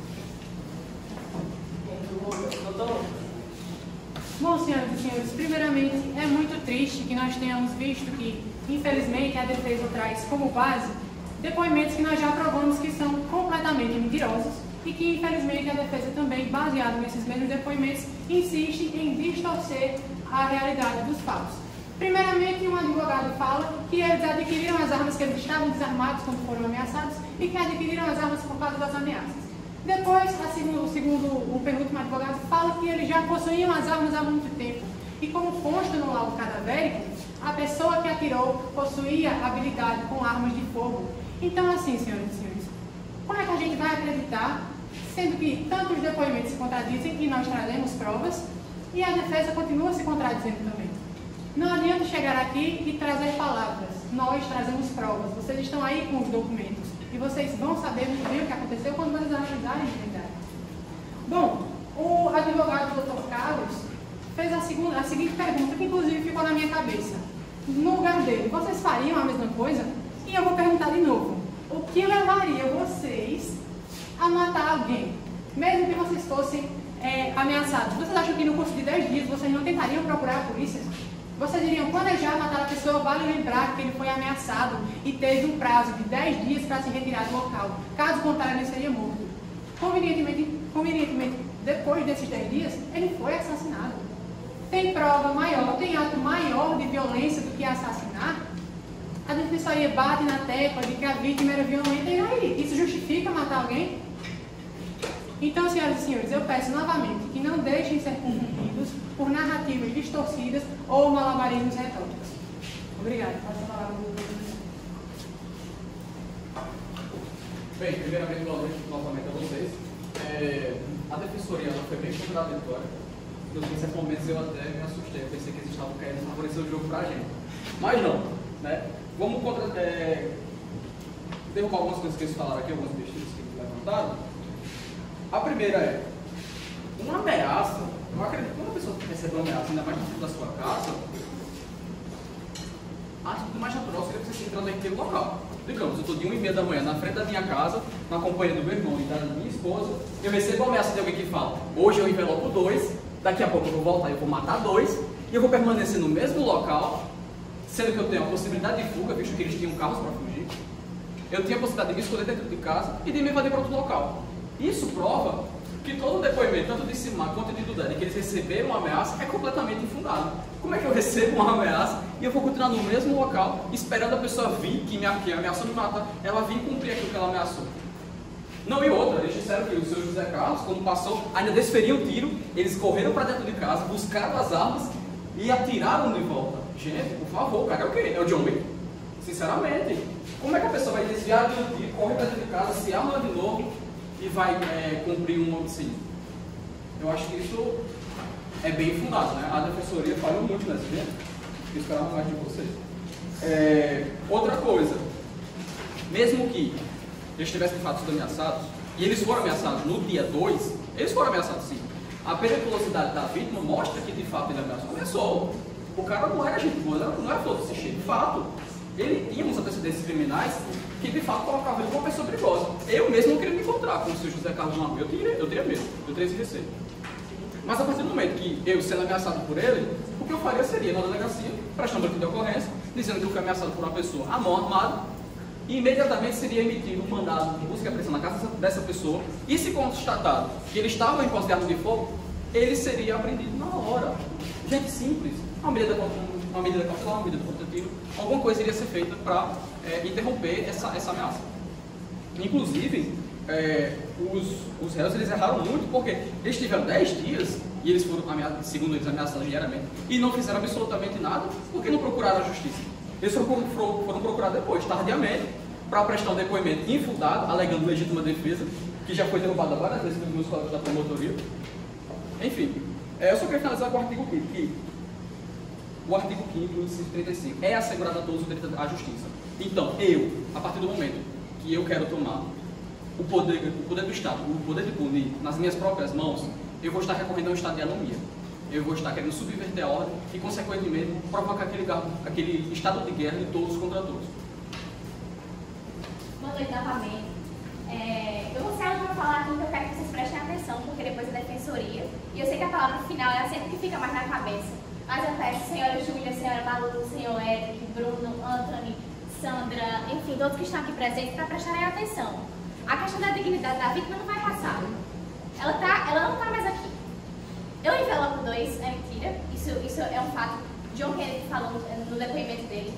quem? Doutor? Bom, senhoras e senhores, primeiramente, é muito triste que nós tenhamos visto que, infelizmente, a defesa traz como base depoimentos que nós já provamos que são completamente mentirosos e que, infelizmente, a defesa também, baseada nesses mesmos depoimentos, insiste em distorcer a realidade dos fatos. Primeiramente, um advogado fala que eles adquiriram as armas, que eles estavam desarmados quando foram ameaçados e que adquiriram as armas por causa das ameaças. Depois, a segundo, o segundo, o penúltimo advogado fala que eles já possuíam as armas há muito tempo. E como consta no laudo cadavérico, a pessoa que atirou possuía habilidade com armas de fogo. Então, assim, senhoras e senhores, como é que a gente vai acreditar, sendo que tantos depoimentos se contradizem e nós trazemos provas, e a defesa continua se contradizendo também? Não adianta chegar aqui e trazer palavras, nós trazemos provas, vocês estão aí com os documentos, e vocês vão saber muito bem o que aconteceu quando vocês analisarem a verdade. Bom, o advogado doutor Carlos fez a, segunda, a seguinte pergunta, que inclusive ficou na minha cabeça. No lugar dele, vocês fariam a mesma coisa? E eu vou perguntar de novo, o que levaria vocês a matar alguém, mesmo que vocês fossem é, ameaçados? Vocês acham que no curso de dez dias vocês não tentariam procurar a polícia? Vocês iriam planejar matar a pessoa? Vale lembrar que ele foi ameaçado e teve um prazo de dez dias para se retirar do local. Caso contrário, ele seria morto. Convenientemente, convenientemente, depois desses dez dias, ele foi assassinado. Tem prova maior, tem ato maior de violência do que assassinar? A defensoria bate na tecla de que a vítima era violenta, e aí, isso justifica matar alguém? Então, senhoras e senhores, eu peço novamente que não deixem ser confundidos por narrativas distorcidas ou malabarismos retóricos. Obrigada. Passo a palavra do Bem, primeiramente, boa noite novamente a vocês. É, a defensoria foi bem contraditória. Em certos momentos eu até me assustei, eu pensei que eles estavam querendo favorecer o jogo pra gente. Mas não, né? Vamos contra, é, derrubar algumas coisas que eles falaram aqui, algumas besteiras que eles levantaram. A primeira é, uma ameaça, eu acredito que quando a pessoa recebe uma ameaça, ainda mais dentro da sua casa, a atitude mais natural seria você se entrar naquele local. Digamos, eu estou de uma e meia da manhã na frente da minha casa, na companhia do meu irmão e da minha esposa, eu recebo uma ameaça de alguém que fala, hoje eu envelopo dois, daqui a pouco eu vou voltar e eu vou matar dois, e eu vou permanecer no mesmo local, sendo que eu tenho a possibilidade de fuga, visto que eles tinham carros para fugir, eu tinha a possibilidade de me esconder dentro de casa e de me invadir para outro local. Isso prova que todo o depoimento, tanto de Simar quanto de Dudé, de que eles receberam uma ameaça, é completamente infundado. Como é que eu recebo uma ameaça e eu vou continuar no mesmo local, esperando a pessoa vir, que me ameaçou me matar, ela vir cumprir aquilo que ela ameaçou? Não, e outra, eles disseram que o seu José Carlos, quando passou, ainda desferiu o tiro, eles correram para dentro de casa, buscaram as armas e atiraram de volta. Gente, por favor, cara, é o quê? É o John Wick? Sinceramente, como é que a pessoa vai desviar de um tiro, corre para dentro de casa, se arma de novo e vai é, cumprir um homicídio? Eu acho que isso é bem fundado, né? A defensoria falhou muito nessa ideia. Eu esperava mais de vocês. É, outra coisa, mesmo que eles tivessem de fato sido ameaçados, e eles foram ameaçados no dia dois, eles foram ameaçados sim. A periculosidade da vítima mostra que de fato ele ameaçou. Ameaçou. O cara não era gente boa, não era todo esse cheio. De fato, ele tinha uns antecedentes criminais que de fato colocavam ele como uma pessoa perigosa. Eu mesmo não queria me encontrar com o seu José Carlos na rua. Eu teria, eu teria medo, eu teria esse receio. Mas a partir do momento que eu sendo ameaçado por ele, o que eu faria seria na delegacia, prestar um boletim de ocorrência, dizendo que eu fui ameaçado por uma pessoa à mão armada, e imediatamente seria emitido um mandado de busca e apreensão na casa dessa pessoa, e se constatado que ele estava em posse de arma de fogo, ele seria apreendido na hora. Gente, simples. Uma medida, uma medida cautelar, uma medida protetiva, alguma coisa iria ser feita para é, interromper essa, essa ameaça. Inclusive, é, os, os réus eles erraram muito, porque eles tiveram dez dias, e eles foram, segundo eles, ameaçados diariamente, e não fizeram absolutamente nada, porque não procuraram a justiça. Eles foram, foram, foram procurar depois, tardiamente, para prestar um depoimento infundado, alegando legítima defesa, que já foi derrubada várias vezes pelos meus colegas da promotoria. Enfim, é, eu só queria finalizar com o artigo quinto, que o artigo quinto, inciso trinta e cinco, é assegurado a todos o direito à justiça. Então, eu, a partir do momento que eu quero tomar o poder, o poder do Estado, o poder de punir nas minhas próprias mãos, eu vou estar recorrendo a um estado de anomia. Eu vou estar querendo subverter a ordem e, consequentemente, provocar aquele, aquele estado de guerra de todos contra todos. Boa noite novamente. É, eu vou ser a última a falar aqui, então eu quero que vocês prestem atenção, porque depois é defensoria. E eu sei que a palavra final é sempre que fica mais na cabeça. Mas eu peço, senhora Júlia, senhora Malu, senhor Eric, Bruno, Anthony, Sandra, enfim, todos que estão aqui presentes, para prestarem atenção. A questão da dignidade da vítima não vai passar. Ela, tá, ela não está mais aqui. Eu envelopo dois, é mentira. Isso, isso é um fato. John Kennedy falou no depoimento dele.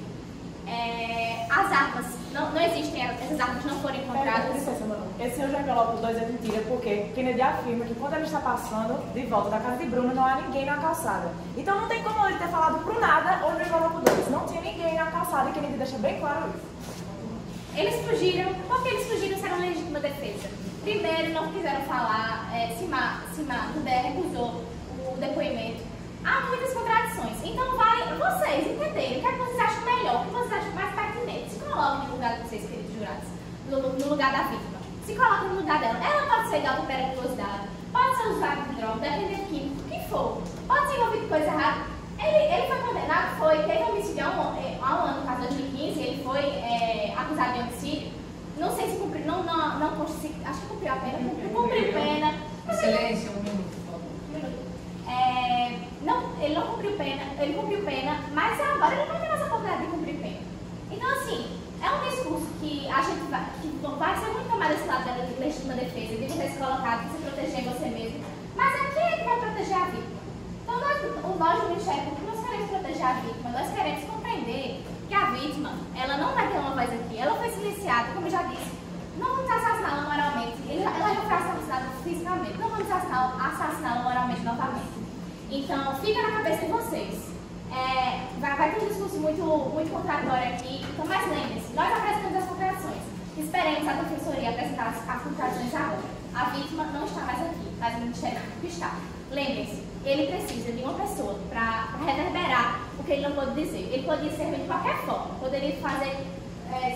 É, as armas, não, não existem, essas armas não foram encontradas. Licença, mano. Esse senhor envelope dois é mentira, porque Kennedy afirma que quando ele está passando de volta da casa de Bruno, não há ninguém na calçada. Então não tem como ele ter falado pro nada ou no envelope dois. Não tinha ninguém na calçada e Kennedy deixa bem claro isso. Eles fugiram, porque eles fugiram sem legítima defesa. Primeiro, não quiseram falar, é, Simar, Simar Dudé recusou o depoimento. Há muitas contradições. Então, vai vocês entenderem o que, é que vocês acham melhor, o que vocês acham mais pertinente. Se coloquem no lugar de vocês, queridos jurados, no, no lugar da vítima. Se coloquem no lugar dela. Ela pode ser de alta periculosidade, pode ser usuário de droga, dependendo químico, o que for. Pode ser envolvido com coisa errada. Ele, ele foi condenado, foi, teve homicídio há um, há um ano, no caso de dois mil e quinze, ele foi é, acusado de homicídio. Não sei se cumpriu, não, não, não, não acho que cumpriu a pena, cumpriu, cumpriu pena. Excelência, um minuto, por favor. Um minuto. É, não, ele não cumpriu pena, ele cumpriu pena, mas agora ele não vai ter mais a oportunidade de cumprir pena. Então, assim, é um discurso que a gente vai, que vai ser muito tomado esse lado da legítima defesa, de você se colocar, de se proteger em você mesmo. Mas é quem é que vai proteger a vítima? Então, nós, nós do Ministério Público, nós queremos proteger a vítima, nós queremos compreender que a vítima, ela não vai ter uma voz aqui, ela foi silenciada, como eu já disse. Não vamos assassiná-la moralmente, ela já foi assassinada fisicamente, não vamos assassiná-la moralmente novamente. Então, fica na cabeça de vocês. É, vai, vai ter um discurso muito, muito contraditório aqui, então, mas lembre-se, nós apresentamos as contradições. Esperemos a defensoria apresentar as, as contradições agora. A vítima não está mais aqui, mas o Ministério Público está. Lembrem-se, ele precisa de uma pessoa para reverberar o que ele não pode dizer. Ele poderia servir de qualquer forma, poderia fazer... É,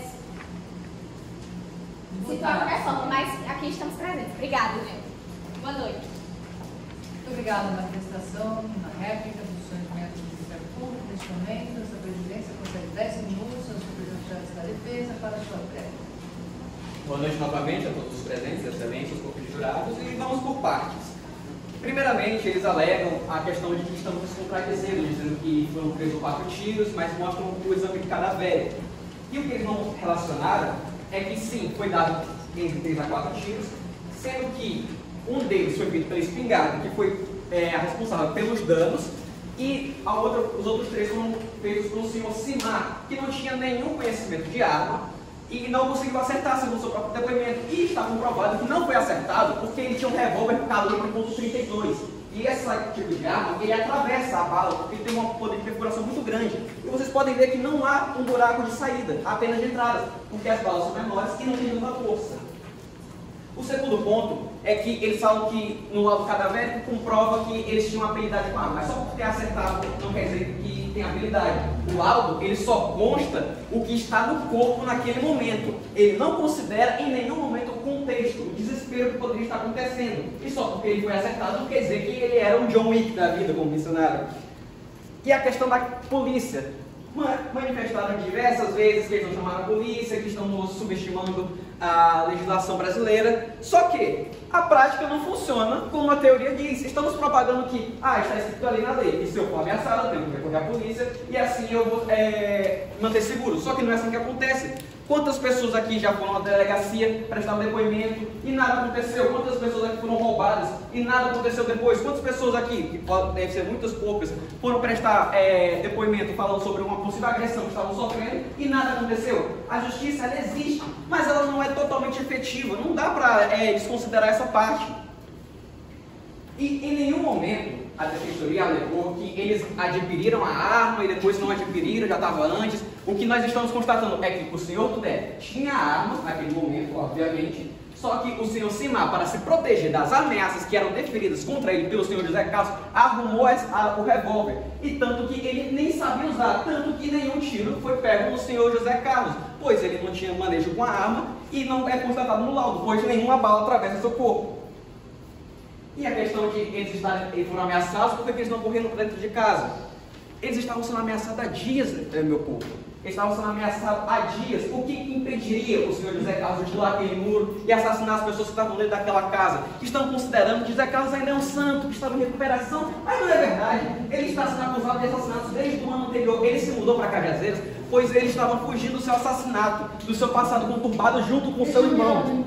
de qualquer forma, mas aqui estamos presentes. Obrigada, gente. Boa noite. Muito obrigada, manifestação, na réplica do senhor do Ministério Público, neste momento, essa presidência concede dez minutos aos representantes da defesa para a sua prévia. Boa noite novamente a todos os presentes, excelências, corpo de jurados, e vamos por partes. Primeiramente, eles alegam a questão de que estamos nos contradizendo, dizendo que foram três ou quatro tiros, mas mostram o exame cadavérico. E o que eles não relacionaram é que sim, foi dado entre três a quatro tiros, sendo que um deles foi feito pela espingarda, que foi é, a responsável pelos danos, e a outra, os outros três foram feitos pelo senhor Simar, que não tinha nenhum conhecimento de arma, e não conseguiu acertar segundo o seu próprio depoimento. E está comprovado que não foi acertado porque ele tinha um revólver calibre ponto trinta e dois. E esse tipo de arma, ele atravessa a bala porque tem um poder de perfuração muito grande. E vocês podem ver que não há um buraco de saída, apenas de entrada, porque as balas são menores e não tem muita força. O segundo ponto é que eles falam que no laudo cadavérico comprova que eles tinham habilidade com a arma, mas só por ter acertado não quer dizer que tem habilidade. O laudo, ele só consta o que está no corpo naquele momento. Ele não considera em nenhum momento o contexto, o desespero que poderia estar acontecendo. E só porque ele foi acertado não quer dizer que ele era um John Wick da vida, como mencionaram. E a questão da polícia. Manifestaram diversas vezes que eles não chamaram a polícia, que estão subestimando a legislação brasileira. Só que a prática não funciona como a teoria diz. Estamos propagando que, ah, está escrito ali na lei, que se eu for ameaçado, eu tenho que recorrer à polícia e assim eu vou é, manter seguro. Só que não é assim que acontece. Quantas pessoas aqui já foram à delegacia prestar um depoimento e nada aconteceu? Quantas pessoas aqui foram roubadas e nada aconteceu depois? Quantas pessoas aqui, que deve ser muitas poucas, foram prestar é, depoimento falando sobre uma possível agressão que estavam sofrendo e nada aconteceu? A justiça, ela existe, mas ela não é totalmente efetiva. Não dá para é, desconsiderar essa parte. E em nenhum momento a defensoria alegou que eles adquiriram a arma e depois não adquiriram, já estava antes. O que nós estamos constatando é que o senhor Tudé tinha armas naquele momento, obviamente, só que o senhor Simar, para se proteger das ameaças que eram deferidas contra ele pelo senhor José Carlos, arrumou a, o revólver. E tanto que ele nem sabia usar, tanto que nenhum tiro foi pego no senhor José Carlos, pois ele não tinha manejo com a arma e não é constatado no laudo, pois nenhuma bala atravessa seu corpo. E a questão de eles, estarem, eles foram ameaçados, por que eles não correram para dentro de casa? Eles estavam sendo ameaçados há dias, meu povo. Eles estavam sendo ameaçados há dias. O que impediria o senhor José Carlos de pular aquele muro e assassinar as pessoas que estavam dentro daquela casa? Que estão considerando que José Carlos ainda é um santo, que estava em recuperação. Mas não é verdade. Ele está sendo acusado de assassinatos desde o ano anterior. Ele se mudou para Cajazeiras, pois ele estava fugindo do seu assassinato, do seu passado conturbado junto com o seu irmão.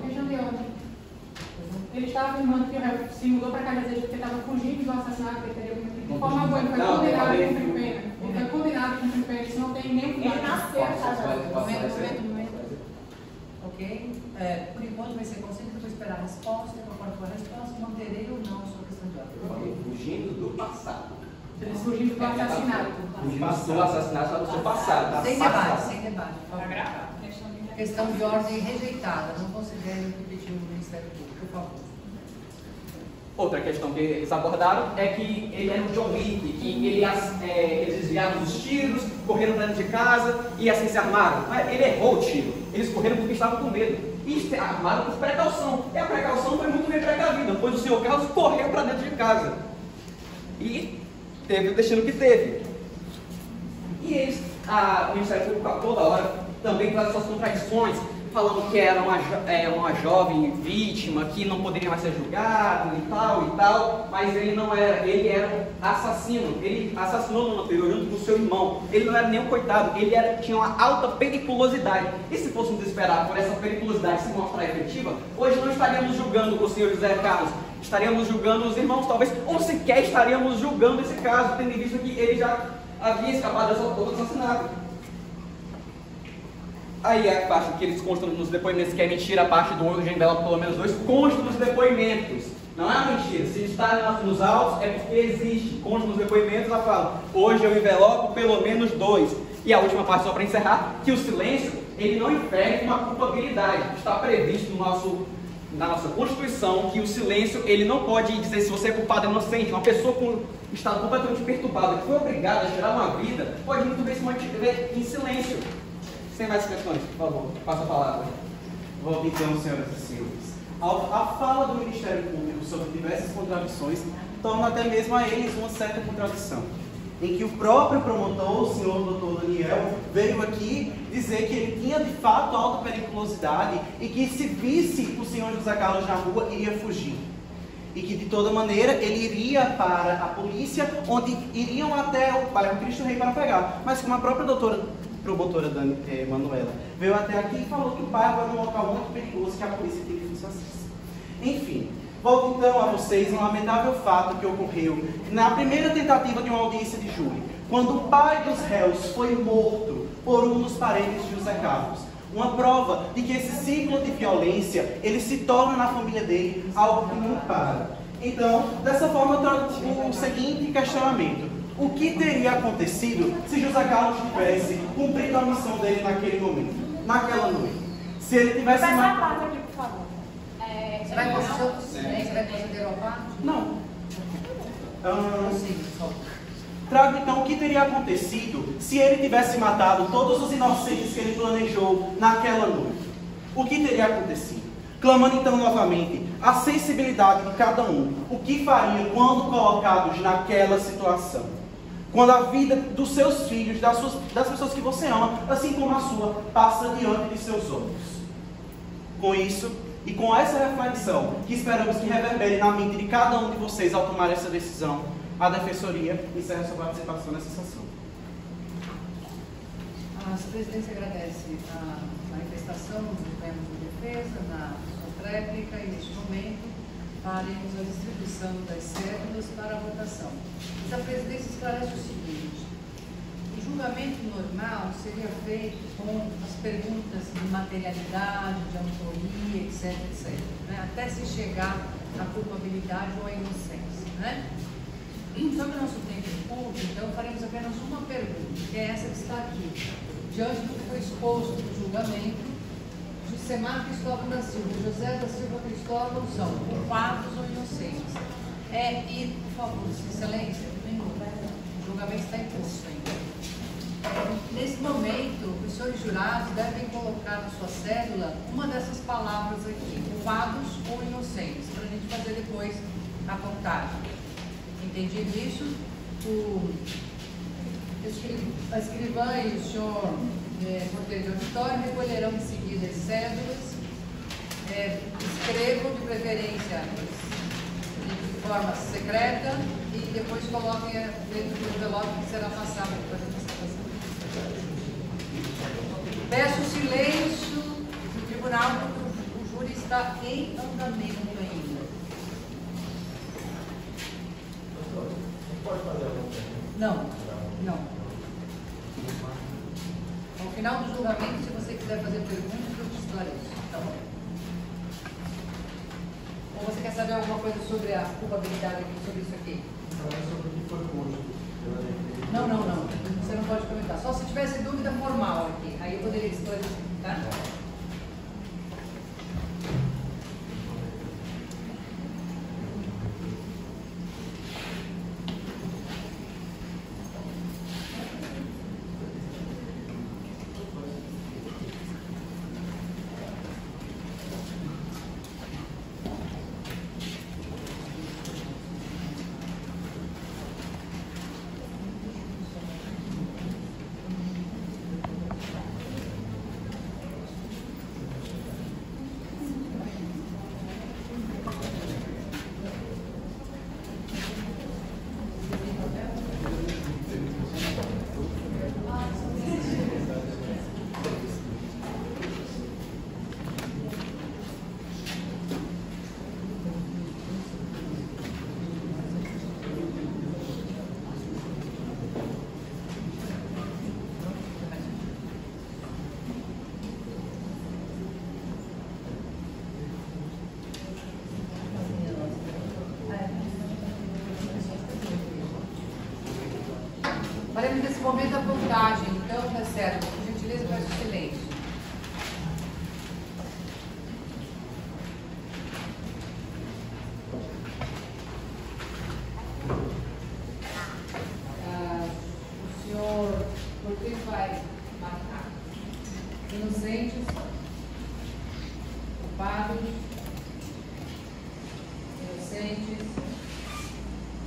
Ele estava afirmando que se mudou para Cajazeiras porque estava fugindo do assassinato, ele teria cometido de forma alguma, ele foi condenado a cumprir pena. Ele foi condenado a cumprir pena, isso não tem nem Ele nasceu em Cajazeiras. Momento, momento, momento. Ok? É, por enquanto vai ser concedido, eu vou esperar a resposta, conforme for a resposta, manterei ou não a sua questão de ordem. Eu falei fugindo do passado. Eles fugindo do assassinato. Fugindo do assassinato está no seu passado. Sem debate, sem debate. Questão de ordem rejeitada, não considere o pedido do Ministério Público, por favor. Outra questão que eles abordaram é que ele era um John Wick, que ele, é, eles desviaram dos tiros, correram para dentro de casa e assim se armaram. Ele errou o tiro, eles correram porque estavam com medo e se armaram por precaução. E a precaução foi muito bem precavida, pois o senhor Carlos correu para dentro de casa e teve o destino que teve. E eles, a, o Ministério Público a toda hora também traz suas contradições, falando que era uma, é, uma jovem vítima que não poderia mais ser julgado e tal e tal, mas ele não era, ele era um assassino, ele assassinou no anterior junto com o seu irmão, ele não era nenhum coitado, ele era, tinha uma alta periculosidade, e se fôssemos esperar por essa periculosidade se mostrar efetiva, hoje não estaríamos julgando o senhor José Carlos, estaríamos julgando os irmãos talvez, ou sequer estaríamos julgando esse caso, tendo em vista que ele já havia escapado do assassinato. Aí a parte que eles constam nos depoimentos, que é mentira, a parte do hoje envelope pelo menos dois, consta nos depoimentos. Não é mentira. Se está nos autos, é porque existe. Consta nos depoimentos, ela fala, hoje eu envelopo pelo menos dois. E a última parte, só para encerrar, que o silêncio, ele não infere uma culpabilidade. Está previsto no nosso, na nossa Constituição que o silêncio, ele não pode dizer se você é culpado ou inocente. Uma pessoa com estado completamente perturbado, que foi obrigada a tirar uma vida, pode muito bem se manter em silêncio. Sem mais questões, por favor, passa a palavra. Volto então, senhoras e senhores. A fala do Ministério Público sobre diversas contradições tornam até mesmo a eles uma certa contradição, em que o próprio promotor, o senhor doutor Daniel, veio aqui dizer que ele tinha de fato alta periculosidade e que se visse o senhor José Carlos na rua, iria fugir. E que de toda maneira ele iria para a polícia, onde iriam até o bairro Cristo Rei para pegar. Mas como a própria doutora, promotora Dani, eh, Manuela veio até aqui e falou que o bairro era um local muito perigoso, que a polícia tem difícil acesso. Enfim, volto então a vocês um lamentável fato que ocorreu na primeira tentativa de uma audiência de júri, quando o pai dos réus foi morto por um dos parentes de José Carlos. Uma prova de que esse ciclo de violência, ele se torna na família dele algo que não para. Então, dessa forma, eu trago o seguinte questionamento. O que teria acontecido se José Carlos tivesse cumprido a missão dele naquele momento, naquela noite? Se ele tivesse... Peça a parte aqui, por favor. É, você vai considerar o parte? Não. Hum, Trago então o que teria acontecido se ele tivesse matado todos os inocentes que ele planejou naquela noite. O que teria acontecido? Clamando então novamente a sensibilidade de cada um. O que faria quando colocados naquela situação? Quando a vida dos seus filhos, das, suas, das pessoas que você ama, assim como a sua, passa diante de seus olhos. Com isso, e com essa reflexão, que esperamos que reverbere na mente de cada um de vocês ao tomar essa decisão, a Defensoria encerra sua participação nessa sessão. A presidência agradece a manifestação do membro de defesa na sua réplica e, neste momento, faremos a distribuição das cédulas para a votação. Mas a presidência esclarece o seguinte: o julgamento normal seria feito com as perguntas de materialidade, de autoria, etc, etcétera, né? Até se chegar à culpabilidade ou à inocência, né? Sobre o nosso tempo curto, então faremos apenas uma pergunta, que é essa que está aqui. Diante do que foi exposto no julgamento, Jusemar Cristóvão da Silva e José da Silva Cristóvão são culpados ou inocentes? É, e, por favor, Excelência, o julgamento está em curso ainda. Nesse momento, os senhores jurados devem colocar na sua cédula uma dessas palavras aqui, culpados ou inocentes, para a gente fazer depois a contagem. Entendido isso, o a escrivã e o senhor é, porteiro de auditório recolherão em seguida as cédulas, é, escrevam de preferência de forma secreta e depois coloquem dentro do envelope que será passado para a participação. Peço silêncio do tribunal, porque o júri está em andamento ainda. Pode fazer alguma pergunta? Não, não. Ao final do julgamento, se você quiser fazer perguntas, eu te esclareço. Tá bom. Ou você quer saber alguma coisa sobre a culpabilidade aqui, sobre isso aqui? Não, é sobre o que foi posto. Não, não, não. Você não pode comentar. Só se tivesse dúvida formal aqui. Aí eu poderia esclarecer, tá? Faremos nesse momento a contagem, então, tá certo. Por gentileza, peço silêncio. Ah, o senhor porteiro vai marcar inocentes, culpados, inocentes,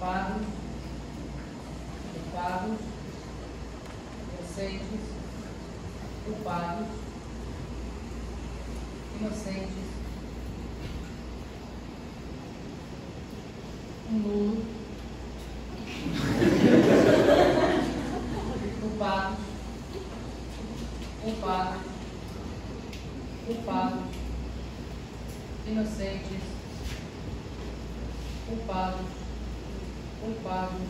culpados, culpados, inocentes, culpados, inocentes, um nulo, culpados, culpados, culpados, inocentes, culpados, culpados,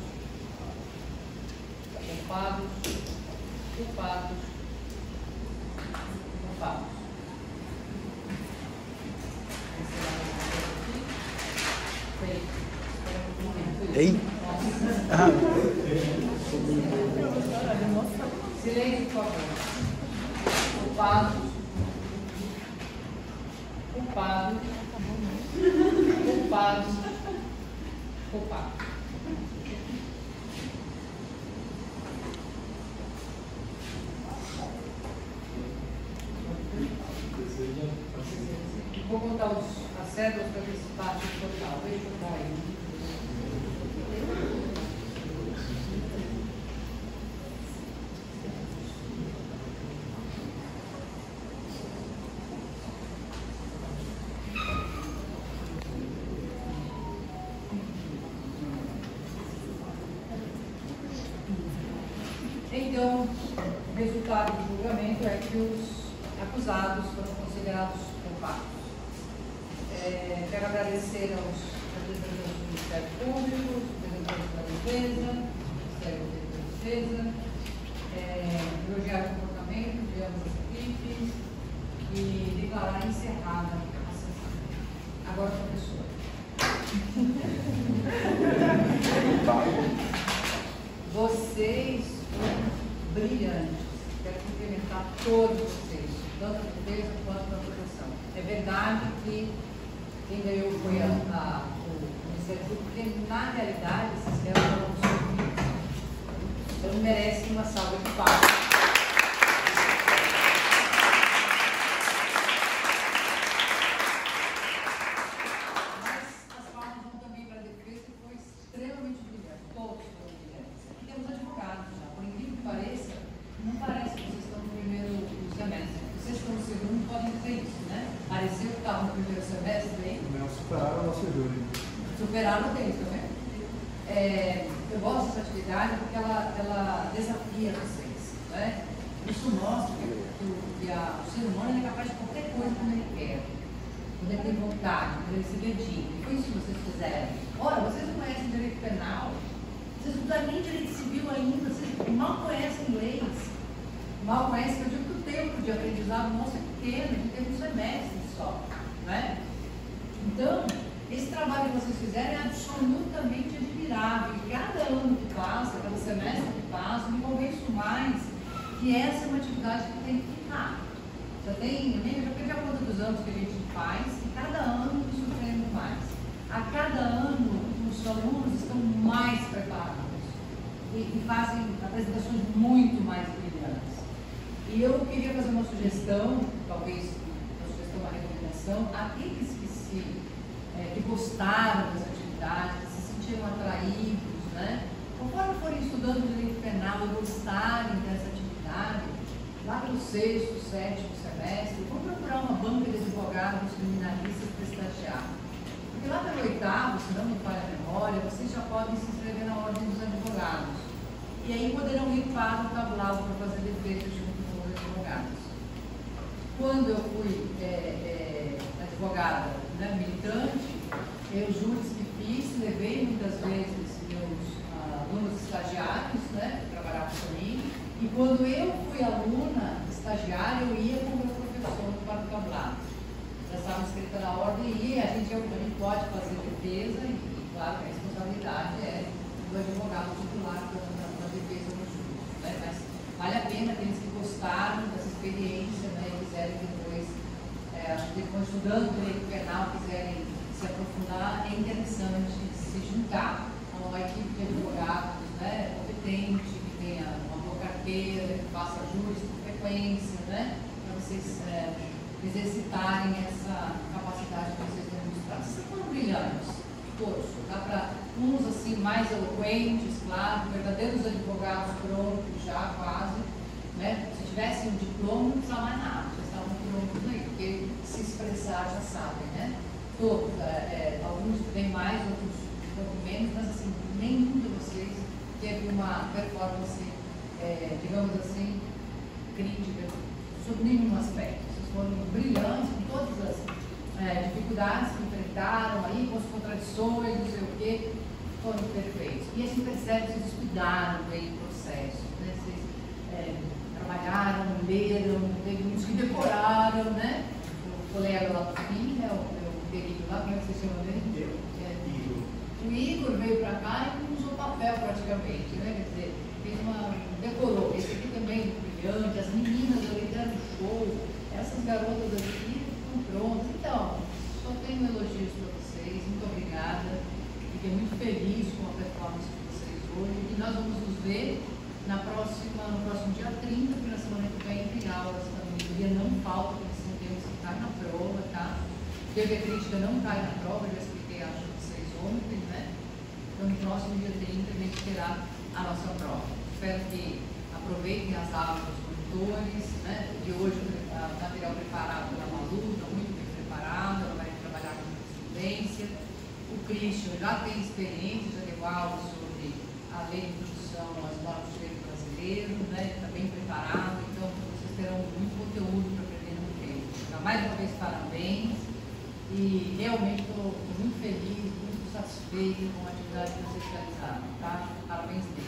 culpados, culpados, culpados. Ei? Ah. Silêncio, por favor. Culpados, culpados, culpados, culpados. Vou contar os, as cédulas para ver se parte do total. Deixa eu dar aí. Então, o resultado do julgamento é que os acusados foram considerados culpados. É, quero agradecer aos representantes do Ministério Público, os representantes da Defesa, do Ministério da Defesa, é, elogiar o comportamento de ambas as equipes e declarar encerrada a sessão. Agora, professor. Vocês foram brilhantes. Quero cumprimentar todos vocês, tanto a defesa quanto a proteção. É verdade que quem ganhou foi a, a, o Ministério Público, porque na realidade esses réus foram absolvidos. Então merecem uma salva de palmas. Superaram eles também. É, eu gosto dessa atividade porque ela, ela desafia vocês. Né? Isso mostra que, que, que a, o ser humano é capaz de qualquer coisa quando ele quer, quando ele tem vontade, quando ele se dedica. E foi isso que vocês fizeram. Ora, vocês não conhecem direito penal, vocês não sabem nem direito civil ainda, vocês mal conhecem leis, mal conhecem, eu digo que o tempo de aprendizado nosso é pequeno, de ter um semestre só. Né? Então, esse trabalho que vocês fizeram é absolutamente admirável. E cada ano que passa, cada semestre que passa, me convenço mais que essa é uma atividade que tem que ficar. Já tem, eu já perdi a conta dos anos que a gente faz, e cada ano me surpreendo mais. A cada ano, os alunos estão mais preparados e, e fazem apresentações muito mais brilhantes. E eu queria fazer uma sugestão, talvez uma sugestão, uma recomendação, aqueles que se É, que gostaram das atividades, que se sentiram atraídos, né? Conforme forem estudando direito penal e gostarem dessa atividade, lá pelo sexto, sétimo semestre, vão procurar uma banca de advogados criminalistas para estagiar. Porque lá pelo oitavo, se não me falha a memória, vocês já podem se inscrever na ordem dos advogados. E aí poderão ir para o tabuado para fazer defesa junto com os advogados. Quando eu fui é, é, advogada, né, militante, eu júris que fiz, levei muitas vezes meus ah, alunos estagiários, né, que trabalhavam comigo, e quando eu fui aluna estagiária, eu ia com o meu professor para o tabuado. Já estava escrita na ordem e a gente, a gente pode fazer defesa, e, e claro que a responsabilidade é do advogado titular da, da, da defesa no júri. Né, mas vale a pena aqueles que gostaram dessa experiência, né, e quiserem depois, é, acho que depois estudando direito penal, quiserem se aprofundar, é interessante se juntar a uma equipe de advogados, né, competente, que tenha uma boa carteira, que faça juros com frequência, né, para vocês é, exercitarem essa capacidade que vocês demonstraram. Vocês foram brilhantes, todos. Dá pra, uns assim mais eloquentes, claro, verdadeiros advogados prontos já quase, né? Se tivessem um diploma, não precisava mais nada, já estavam prontos aí, porque se expressar já sabem, né? Todos, é, é, alguns têm mais, outros um pouco menos, mas assim, nenhum de vocês teve uma performance, é, digamos assim, crítica sobre nenhum aspecto. Vocês foram brilhantes com todas as é, dificuldades que enfrentaram aí, com as contradições, não sei o quê, foram perfeitos. E assim percebe que vocês estudaram bem o processo, né? Vocês é, trabalharam, leram, teve uns que decoraram, né? O colega lá do fim, né? O meu querido lá, como é que você chama dele? É, o Igor veio para cá e usou papel praticamente, né? Quer dizer, fez uma, decorou. Esse aqui também brilhante, as meninas ali deram show, essas garotas aqui estão prontas. Então, só tenho elogios para vocês, muito obrigada. Fiquei muito feliz com a performance de vocês hoje. E nós vamos nos ver na próxima, no próximo dia trinta, porque na semana que vem tem aulas também. O dia não falta, porque são temas que caem na prova, tá? Teve a crítica não cai na prova, já expliquei, acho que vocês ontem, né? Então, no próximo dia trinta, a gente terá a nossa prova. Espero que aproveitem as aulas dos monitores, né? De hoje, o material preparado pela Malu, está muito bem preparado, ela vai trabalhar com correspondência. O Christian já tem experiência, já deu aula sobre a lei de introdução às normas do direito brasileiro, né? Está bem preparado, então vocês terão muito conteúdo para aprender no tempo. Então, mais uma vez, parabéns. E realmente estou muito feliz, muito satisfeita com a atividade que vocês realizaram, tá? Parabéns mesmo.